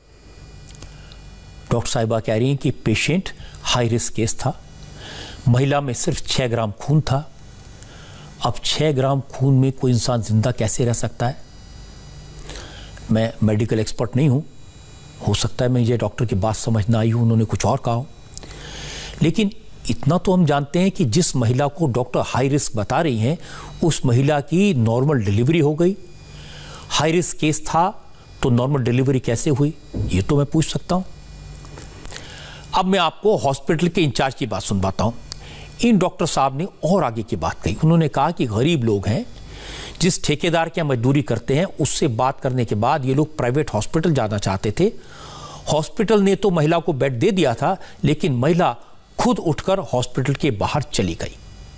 डॉक्टर साहिबा कह रही हैं कि पेशेंट हाई रिस्क केस था। महिला में सिर्फ छः ग्राम खून था। अब छः ग्राम खून में कोई इंसान जिंदा कैसे रह सकता है? मैं मेडिकल एक्सपर्ट नहीं हूँ, हो सकता है मुझे डॉक्टर की बात समझ ना आई हो, उन्होंने कुछ और कहा हो, लेकिन इतना तो हम जानते हैं कि जिस महिला को डॉक्टर हाई रिस्क बता रही हैं, उस महिला की नॉर्मल डिलीवरी हो गई। हाई रिस्क केस था तो नॉर्मल डिलीवरी कैसे हुई, ये तो मैं पूछ सकता हूँ। अब मैं आपको हॉस्पिटल के इंचार्ज की बात सुनवाता हूँ। इन डॉक्टर साहब ने और आगे की बात कही। उन्होंने कहा कि गरीब लोग हैं, जिस ठेकेदार की मजदूरी करते हैं, उससे बात करने के बाद ये लोग प्राइवेट हॉस्पिटल जाना चाहते थे। हॉस्पिटल ने तो महिला को बेड दे दिया था, लेकिन महिला खुद उठकर हॉस्पिटल के बाहर चली गई।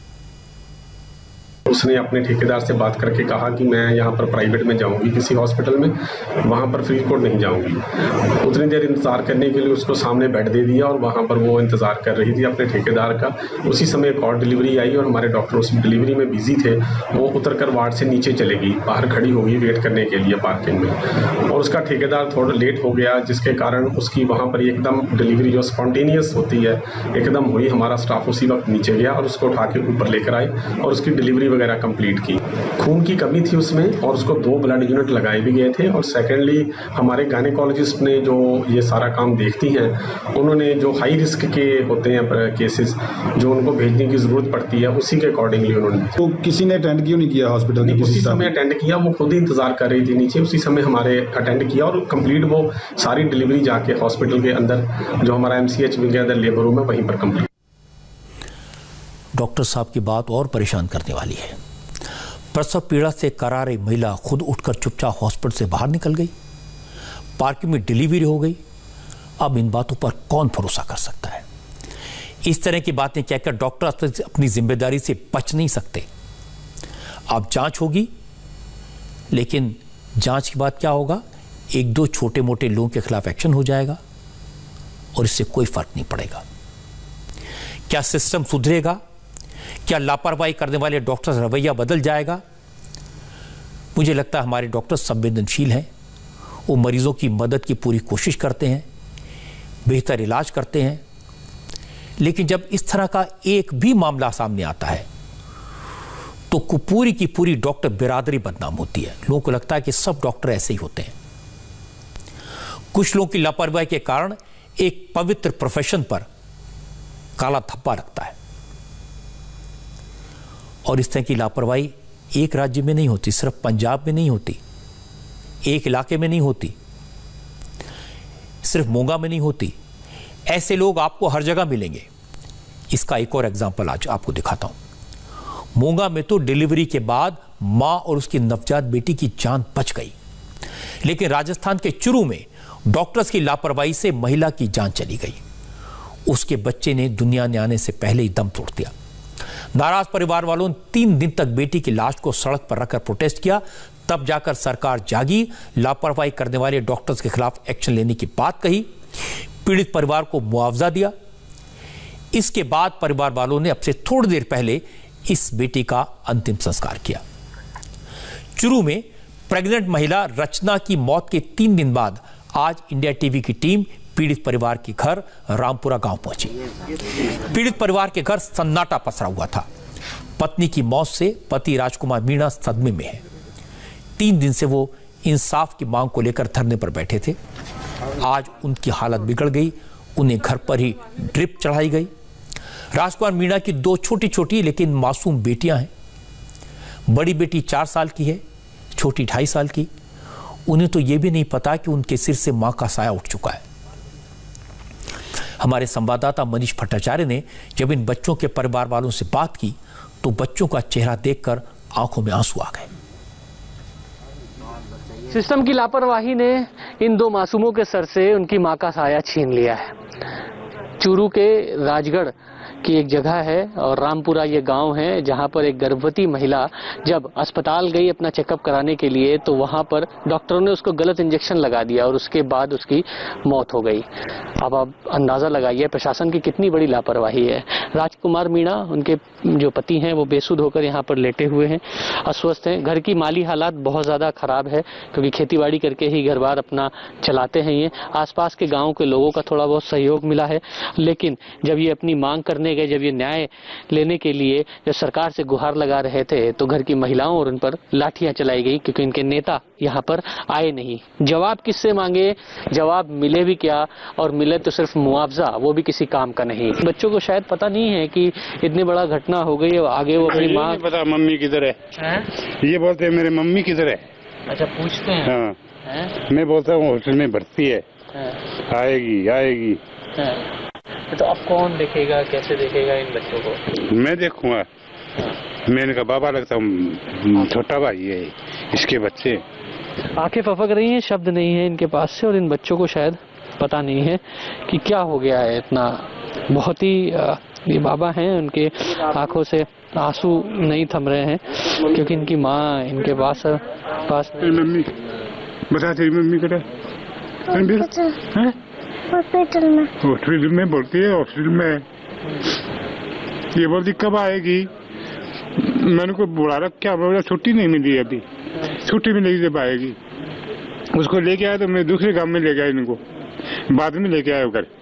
उसने अपने ठेकेदार से बात करके कहा कि मैं यहाँ पर प्राइवेट में जाऊँगी किसी हॉस्पिटल में, वहाँ पर फ्री कोड नहीं जाऊँगी। उतनी देर इंतज़ार करने के लिए उसको सामने बेड दे दिया और वहाँ पर वो इंतज़ार कर रही थी अपने ठेकेदार का। उसी समय एक और डिलीवरी आई और हमारे डॉक्टर उस डिलीवरी में बिजी थे। वो उतर कर वार्ड से नीचे चले गई, बाहर खड़ी हो गई वेट करने के लिए पार्किंग में, और उसका ठेकेदार थोड़ा लेट हो गया, जिसके कारण उसकी वहाँ पर एकदम डिलीवरी जो स्पॉन्टेनियस होती है एकदम हुई। हमारा स्टाफ उसी वक्त नीचे गया और उसको उठा के ऊपर लेकर आए और उसकी डिलीवरी वगैरह कंप्लीट की। खून की कमी थी उसमें और उसको दो ब्लड यूनिट लगाए भी गए थे। और सेकेंडली हमारे गायनेकोलॉजिस्ट ने जो ये सारा काम देखती हैं, उन्होंने जो हाई रिस्क के होते हैं केसेस जो उनको भेजने की जरूरत पड़ती है, उसी के अकॉर्डिंगली उन्होंने। तो किसी ने अटेंड क्यों नहीं किया हॉस्पिटल में? उसी समय अटेंड किया, वो खुद ही इंतजार कर रही थी नीचे, उसी समय हमारे अटेंड किया और कंप्लीट वो सारी डिलीवरी जाके हॉस्पिटल के अंदर जो हमारा एमसीएच विंग के अंदर लेबर रूम है वहीं पर कंप्लीट। डॉक्टर साहब की बात और परेशान करने वाली है। प्रसव पीड़ा से करारे महिला खुद उठकर चुपचाप हॉस्पिटल से बाहर निकल गई, पार्किंग में डिलीवरी हो गई। अब इन बातों पर कौन भरोसा कर सकता है? इस तरह की बातें कहकर डॉक्टर अपनी जिम्मेदारी से बच नहीं सकते। अब जांच होगी, लेकिन जांच के बाद क्या होगा? एक दो छोटे मोटे लोगों के खिलाफ एक्शन हो जाएगा और इससे कोई फर्क नहीं पड़ेगा। क्या सिस्टम सुधरेगा? क्या लापरवाही करने वाले डॉक्टर्स रवैया बदल जाएगा? मुझे लगता है हमारे डॉक्टर संवेदनशील हैं, वो मरीजों की मदद की पूरी कोशिश करते हैं, बेहतर इलाज करते हैं। लेकिन जब इस तरह का एक भी मामला सामने आता है तो पूरी की पूरी डॉक्टर बिरादरी बदनाम होती है। लोगों को लगता है कि सब डॉक्टर ऐसे ही होते हैं। कुछ लोगों की लापरवाही के कारण एक पवित्र प्रोफेशन पर काला धब्बा लगता है। और इस तरह की लापरवाही एक राज्य में नहीं होती, सिर्फ पंजाब में नहीं होती, एक इलाके में नहीं होती, सिर्फ मोगा में नहीं होती। ऐसे लोग आपको हर जगह मिलेंगे। इसका एक और एग्जांपल आज आपको दिखाता हूं। मोगा में तो डिलीवरी के बाद मां और उसकी नवजात बेटी की जान बच गई, लेकिन राजस्थान के चुरू में डॉक्टर्स की लापरवाही से महिला की जान चली गई। उसके बच्चे ने दुनिया में आने से पहले ही दम तोड़ दिया। नाराज परिवार वालों ने तीन दिन तक बेटी की लाश को सड़क पर रखकर प्रोटेस्ट किया। तब जाकर सरकार जागी, लापरवाही करने वाले डॉक्टर्स के खिलाफ एक्शन लेने की बात कही, पीड़ित परिवार को मुआवजा दिया। इसके बाद परिवार वालों ने अब से थोड़ी देर पहले इस बेटी का अंतिम संस्कार किया। चुरू में प्रेग्नेंट महिला रचना की मौत के तीन दिन बाद आज इंडिया टीवी की टीम पीड़ित परिवार के घर रामपुरा गांव पहुंची। पीड़ित परिवार के घर सन्नाटा पसरा हुआ था। पत्नी की मौत से पति राजकुमार मीणा सदमे में है। तीन दिन से वो इंसाफ की मांग को लेकर धरने पर बैठे थे। आज उनकी हालत बिगड़ गई, उन्हें घर पर ही ड्रिप चढ़ाई गई। राजकुमार मीणा की दो छोटी छोटी लेकिन मासूम बेटियां हैं। बड़ी बेटी चार साल की है, छोटी ढाई साल की। उन्हें तो यह भी नहीं पता कि उनके सिर से मां का साया उठ चुका है। हमारे संवाददाता मनीष भट्टाचार्य ने जब इन बच्चों के परिवार वालों से बात की तो बच्चों का चेहरा देखकर आंखों में आंसू आ गए। सिस्टम की लापरवाही ने इन दो मासूमों के सर से उनकी मां का साया छीन लिया है। चूरू के राजगढ़ की एक जगह है और रामपुरा ये गांव है, जहां पर एक गर्भवती महिला जब अस्पताल गई अपना चेकअप कराने के लिए तो वहां पर डॉक्टरों ने उसको गलत इंजेक्शन लगा दिया और उसके बाद उसकी मौत हो गई। अब आप अंदाजा लगाइए प्रशासन की कितनी बड़ी लापरवाही है। राजकुमार मीणा, उनके जो पति हैं, वो बेसुध होकर यहाँ पर लेटे हुए हैं, अस्वस्थ हैं। घर की माली हालात बहुत ज़्यादा खराब है क्योंकि खेतीबाड़ी करके ही घर बार अपना चलाते हैं। ये आसपास के गाँव के लोगों का थोड़ा बहुत सहयोग मिला है, लेकिन जब ये अपनी मांग करने गए, जब ये न्याय लेने के लिए जब सरकार से गुहार लगा रहे थे तो घर की महिलाओं और उन पर लाठियां चलाई गई क्योंकि इनके नेता यहाँ पर आए नहीं। जवाब किससे मांगे, जवाब मिले भी क्या, और मिले तो सिर्फ मुआवजा, वो भी किसी काम का नहीं। बच्चों को शायद पता नहीं है कि इतनी बड़ा घटना हो गई है, आगे वो अपनी माँ पता मम्मी किधर है, है? ये बोलते हैं मेरे मम्मी किधर है। अच्छा, पूछते हैं। हाँ। है? मैं बोलता हूँ हॉस्टल में भर्ती है, है? आएगी आएगी है? तो अब कौन देखेगा, कैसे देखेगा इन बच्चों को? मैं देखूंगा। मैं इनका बाबा लगता हूँ, छोटा भाई है इसके बच्चे। आंखें फपक रही हैं, शब्द नहीं है इनके पास से, और इन बच्चों को शायद पता नहीं है कि क्या हो गया है इतना। बहुत ही ये बाबा हैं, उनके आंखों से आंसू नहीं थम रहे हैं क्योंकि इनकी माँ इनके पास पास मम्मी बता तेरी मम्मी करा हॉस्पिटल में हॉस्पिटल में बोलती है हॉस्पिटल में। ये बोलती कब आएगी? मैंने को बुला रहा, क्या बोला छुट्टी नहीं मिली अभी, छुट्टी मिलेगी जब आएगी। उसको लेके आया तो मैं दूसरे गांव में ले गया, इनको बाद में लेके आया घर।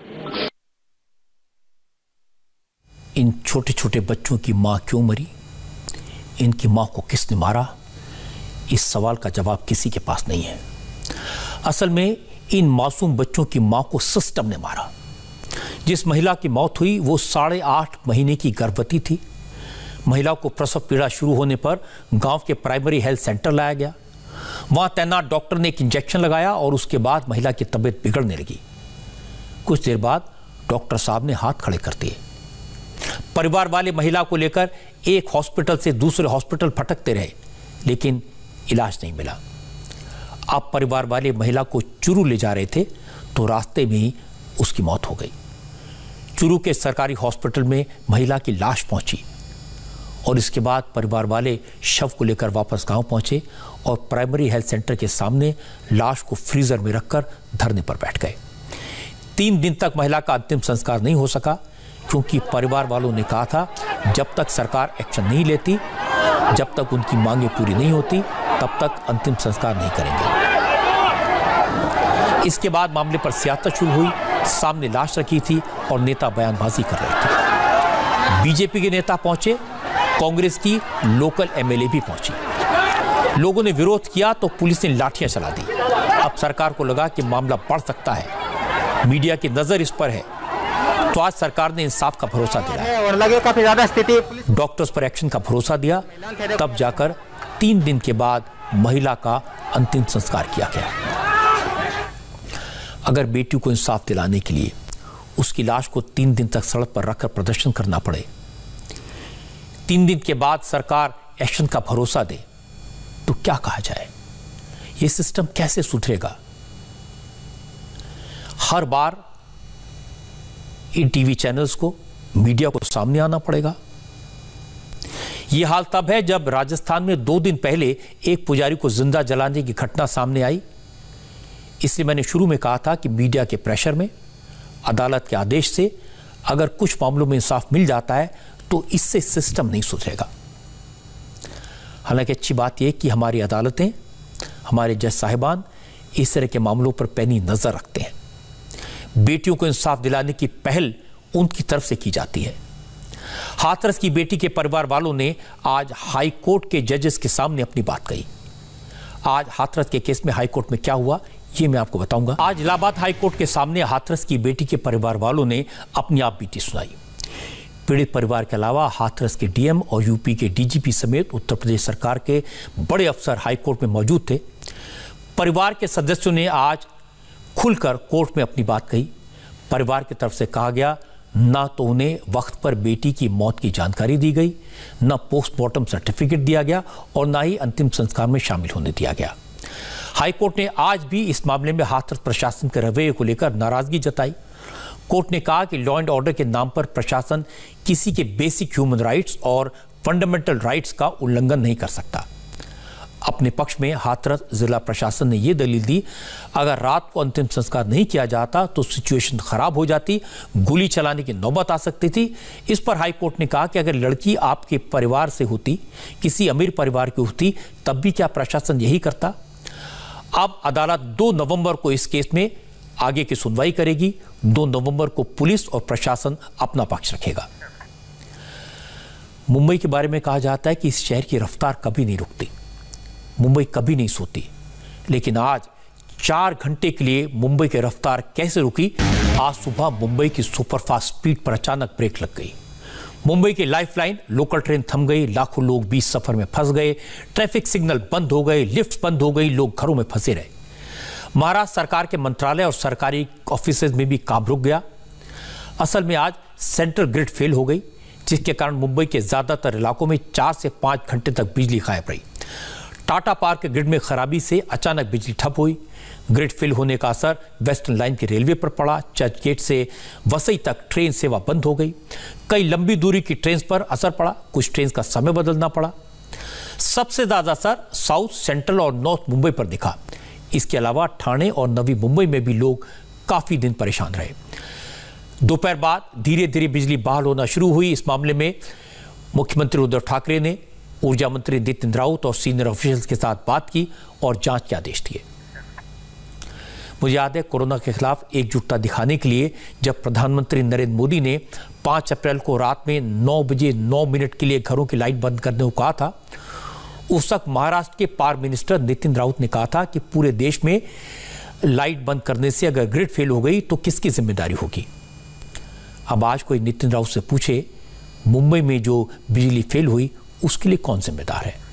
इन छोटे छोटे बच्चों की मां क्यों मरी, इनकी मां को किसने मारा, इस सवाल का जवाब किसी के पास नहीं है। असल में इन मासूम बच्चों की मां को सिस्टम ने मारा। जिस महिला की मौत हुई वो साढ़े आठ महीने की गर्भवती थी। महिला को प्रसव पीड़ा शुरू होने पर गांव के प्राइमरी हेल्थ सेंटर लाया गया। वहां तैनात डॉक्टर ने एक इंजेक्शन लगाया और उसके बाद महिला की तबीयत बिगड़ने लगी। कुछ देर बाद डॉक्टर साहब ने हाथ खड़े कर दिए। परिवार वाले महिला को लेकर एक हॉस्पिटल से दूसरे हॉस्पिटल भटकते रहे, लेकिन इलाज नहीं मिला। अब परिवार वाले महिला को चूरू ले जा रहे थे तो रास्ते में ही उसकी मौत हो गई। चूरू के सरकारी हॉस्पिटल में महिला की लाश पहुंची और इसके बाद परिवार वाले शव को लेकर वापस गांव पहुंचे और प्राइमरी हेल्थ सेंटर के सामने लाश को फ्रीजर में रखकर धरने पर बैठ गए। तीन दिन तक महिला का अंतिम संस्कार नहीं हो सका क्योंकि परिवार वालों ने कहा था जब तक सरकार एक्शन नहीं लेती, जब तक उनकी मांगें पूरी नहीं होती, तब तक अंतिम संस्कार नहीं करेंगे। इसके बाद मामले पर सियासत शुरू हुई। सामने लाश रखी थी और नेता बयानबाजी कर रहे थे। बीजेपी के नेता पहुंचे, कांग्रेस की लोकल एमएलए भी पहुंची। लोगों ने विरोध किया तो पुलिस ने लाठियां चला दी। अब सरकार को लगा कि मामला बढ़ सकता है, मीडिया की नजर इस पर है, तो आज सरकार ने इंसाफ का भरोसा दिलाया और लगे काफी ज्यादा स्थिति डॉक्टर्स पर एक्शन का भरोसा दिया। तब जाकर तीन दिन के बाद महिला का अंतिम संस्कार किया गया। अगर बेटी को इंसाफ दिलाने के लिए उसकी लाश को तीन दिन तक सड़क पर रखकर प्रदर्शन करना पड़े, तीन दिन के बाद सरकार एक्शन का भरोसा दे, तो क्या कहा जाए? यह सिस्टम कैसे सुधरेगा? हर बार इन टीवी चैनल्स को, मीडिया को सामने आना पड़ेगा। यह हाल तब है जब राजस्थान में दो दिन पहले एक पुजारी को जिंदा जलाने की घटना सामने आई। इसलिए मैंने शुरू में कहा था कि मीडिया के प्रेशर में, अदालत के आदेश से अगर कुछ मामलों में इंसाफ मिल जाता है तो इससे सिस्टम नहीं सुधरेगा। हालांकि अच्छी बात यह कि हमारी अदालतें, हमारे जज साहिबान इस तरह के मामलों पर पैनी नजर रखते हैं। बेटियों को इंसाफ दिलाने की पहल उनकी तरफ से की जाती है। हाथरस की बेटी के परिवार वालों ने आज हाई कोर्ट के जजेस के सामने अपनी बात कही। आज हाथरस के केस में हाई कोर्ट में क्या हुआ ये मैं आपको बताऊंगा। आज इलाहाबाद हाई कोर्ट के सामने हाथरस की बेटी के परिवार वालों ने अपनी आप बीती सुनाई। पीड़ित परिवार के अलावा हाथरस के डीएम और यूपी के डीजीपी समेत उत्तर प्रदेश सरकार के बड़े अफसर हाई कोर्ट में मौजूद थे। परिवार के सदस्यों ने आज खुलकर कोर्ट में अपनी बात कही। परिवार की तरफ से कहा गया ना तो उन्हें वक्त पर बेटी की मौत की जानकारी दी गई, ना पोस्टमार्टम सर्टिफिकेट दिया गया और ना ही अंतिम संस्कार में शामिल होने दिया गया। हाईकोर्ट ने आज भी इस मामले में हाथरस प्रशासन के रवैये को लेकर नाराजगी जताई। कोर्ट ने कहा कि लॉ एंड ऑर्डर के नाम पर प्रशासन किसी के बेसिक ह्यूमन राइट्स और फंडामेंटल राइट्स का उल्लंघन नहीं कर सकता। अपने पक्ष में हाथरस जिला प्रशासन ने यह दलील दी, अगर रात को अंतिम संस्कार नहीं किया जाता तो सिचुएशन खराब हो जाती, गोली चलाने की नौबत आ सकती थी। इस पर हाई कोर्ट ने कहा कि अगर लड़की आपके परिवार से होती, किसी अमीर परिवार की होती, तब भी क्या प्रशासन यही करता? अब अदालत दो नवंबर को इस केस में आगे की सुनवाई करेगी। दो नवंबर को पुलिस और प्रशासन अपना पक्ष रखेगा। मुंबई के बारे में कहा जाता है कि इस शहर की रफ्तार कभी नहीं रुकती, मुंबई कभी नहीं सोती, लेकिन आज चार घंटे के लिए मुंबई की रफ्तार कैसे रुकी? आज सुबह मुंबई की सुपरफास्ट स्पीड पर अचानक ब्रेक लग गई। मुंबई की लाइफलाइन लोकल ट्रेन थम गई, लाखों लोग बीच सफर में फंस गए, ट्रैफिक सिग्नल बंद हो गए, लिफ्ट बंद हो गई, लोग घरों में फंसे रहे। महाराष्ट्र सरकार के मंत्रालय और सरकारी ऑफिसेज में भी काम रुक गया। असल में आज सेंट्रल ग्रिड फेल हो गई, जिसके कारण मुंबई के ज्यादातर इलाकों में चार से पांच घंटे तक बिजली गायब रही। टाटा पार्क के ग्रिड में खराबी से अचानक बिजली ठप हुई। ग्रिड फेल होने का असर वेस्टर्न लाइन के रेलवे पर पड़ा। चर्च गेट से वसई तक ट्रेन सेवा बंद हो गई। कई लंबी दूरी की ट्रेन पर असर पड़ा। कुछ ट्रेन का समय बदलना पड़ा। सबसे ज्यादा असर साउथ, सेंट्रल और नॉर्थ मुंबई पर दिखा। इसके अलावा ठाणे और नवी मुंबई में भी लोग काफी दिन परेशान रहे। दोपहर बाद धीरे धीरे बिजली बहाल होना शुरू हुई। इस मामले में मुख्यमंत्री उद्धव ठाकरे ने ऊर्जा मंत्री नितिन राउत और सीनियर ऑफिशियल्स के साथ बात की और जांच के आदेश दिए। मुझे याद है कोरोना के खिलाफ एकजुटता दिखाने के लिए जब प्रधानमंत्री नरेंद्र मोदी ने पाँच अप्रैल को रात में नौ बजे नौ मिनट के लिए घरों की लाइट बंद करने को कहा था, उस वक्त महाराष्ट्र के पावर मिनिस्टर नितिन राउत ने कहा था कि पूरे देश में लाइट बंद करने से अगर ग्रिड फेल हो गई तो किसकी जिम्मेदारी होगी। अब आज कोई नितिन राउत से पूछे मुंबई में जो बिजली फेल हुई उसके लिए कौन जिम्मेदार है।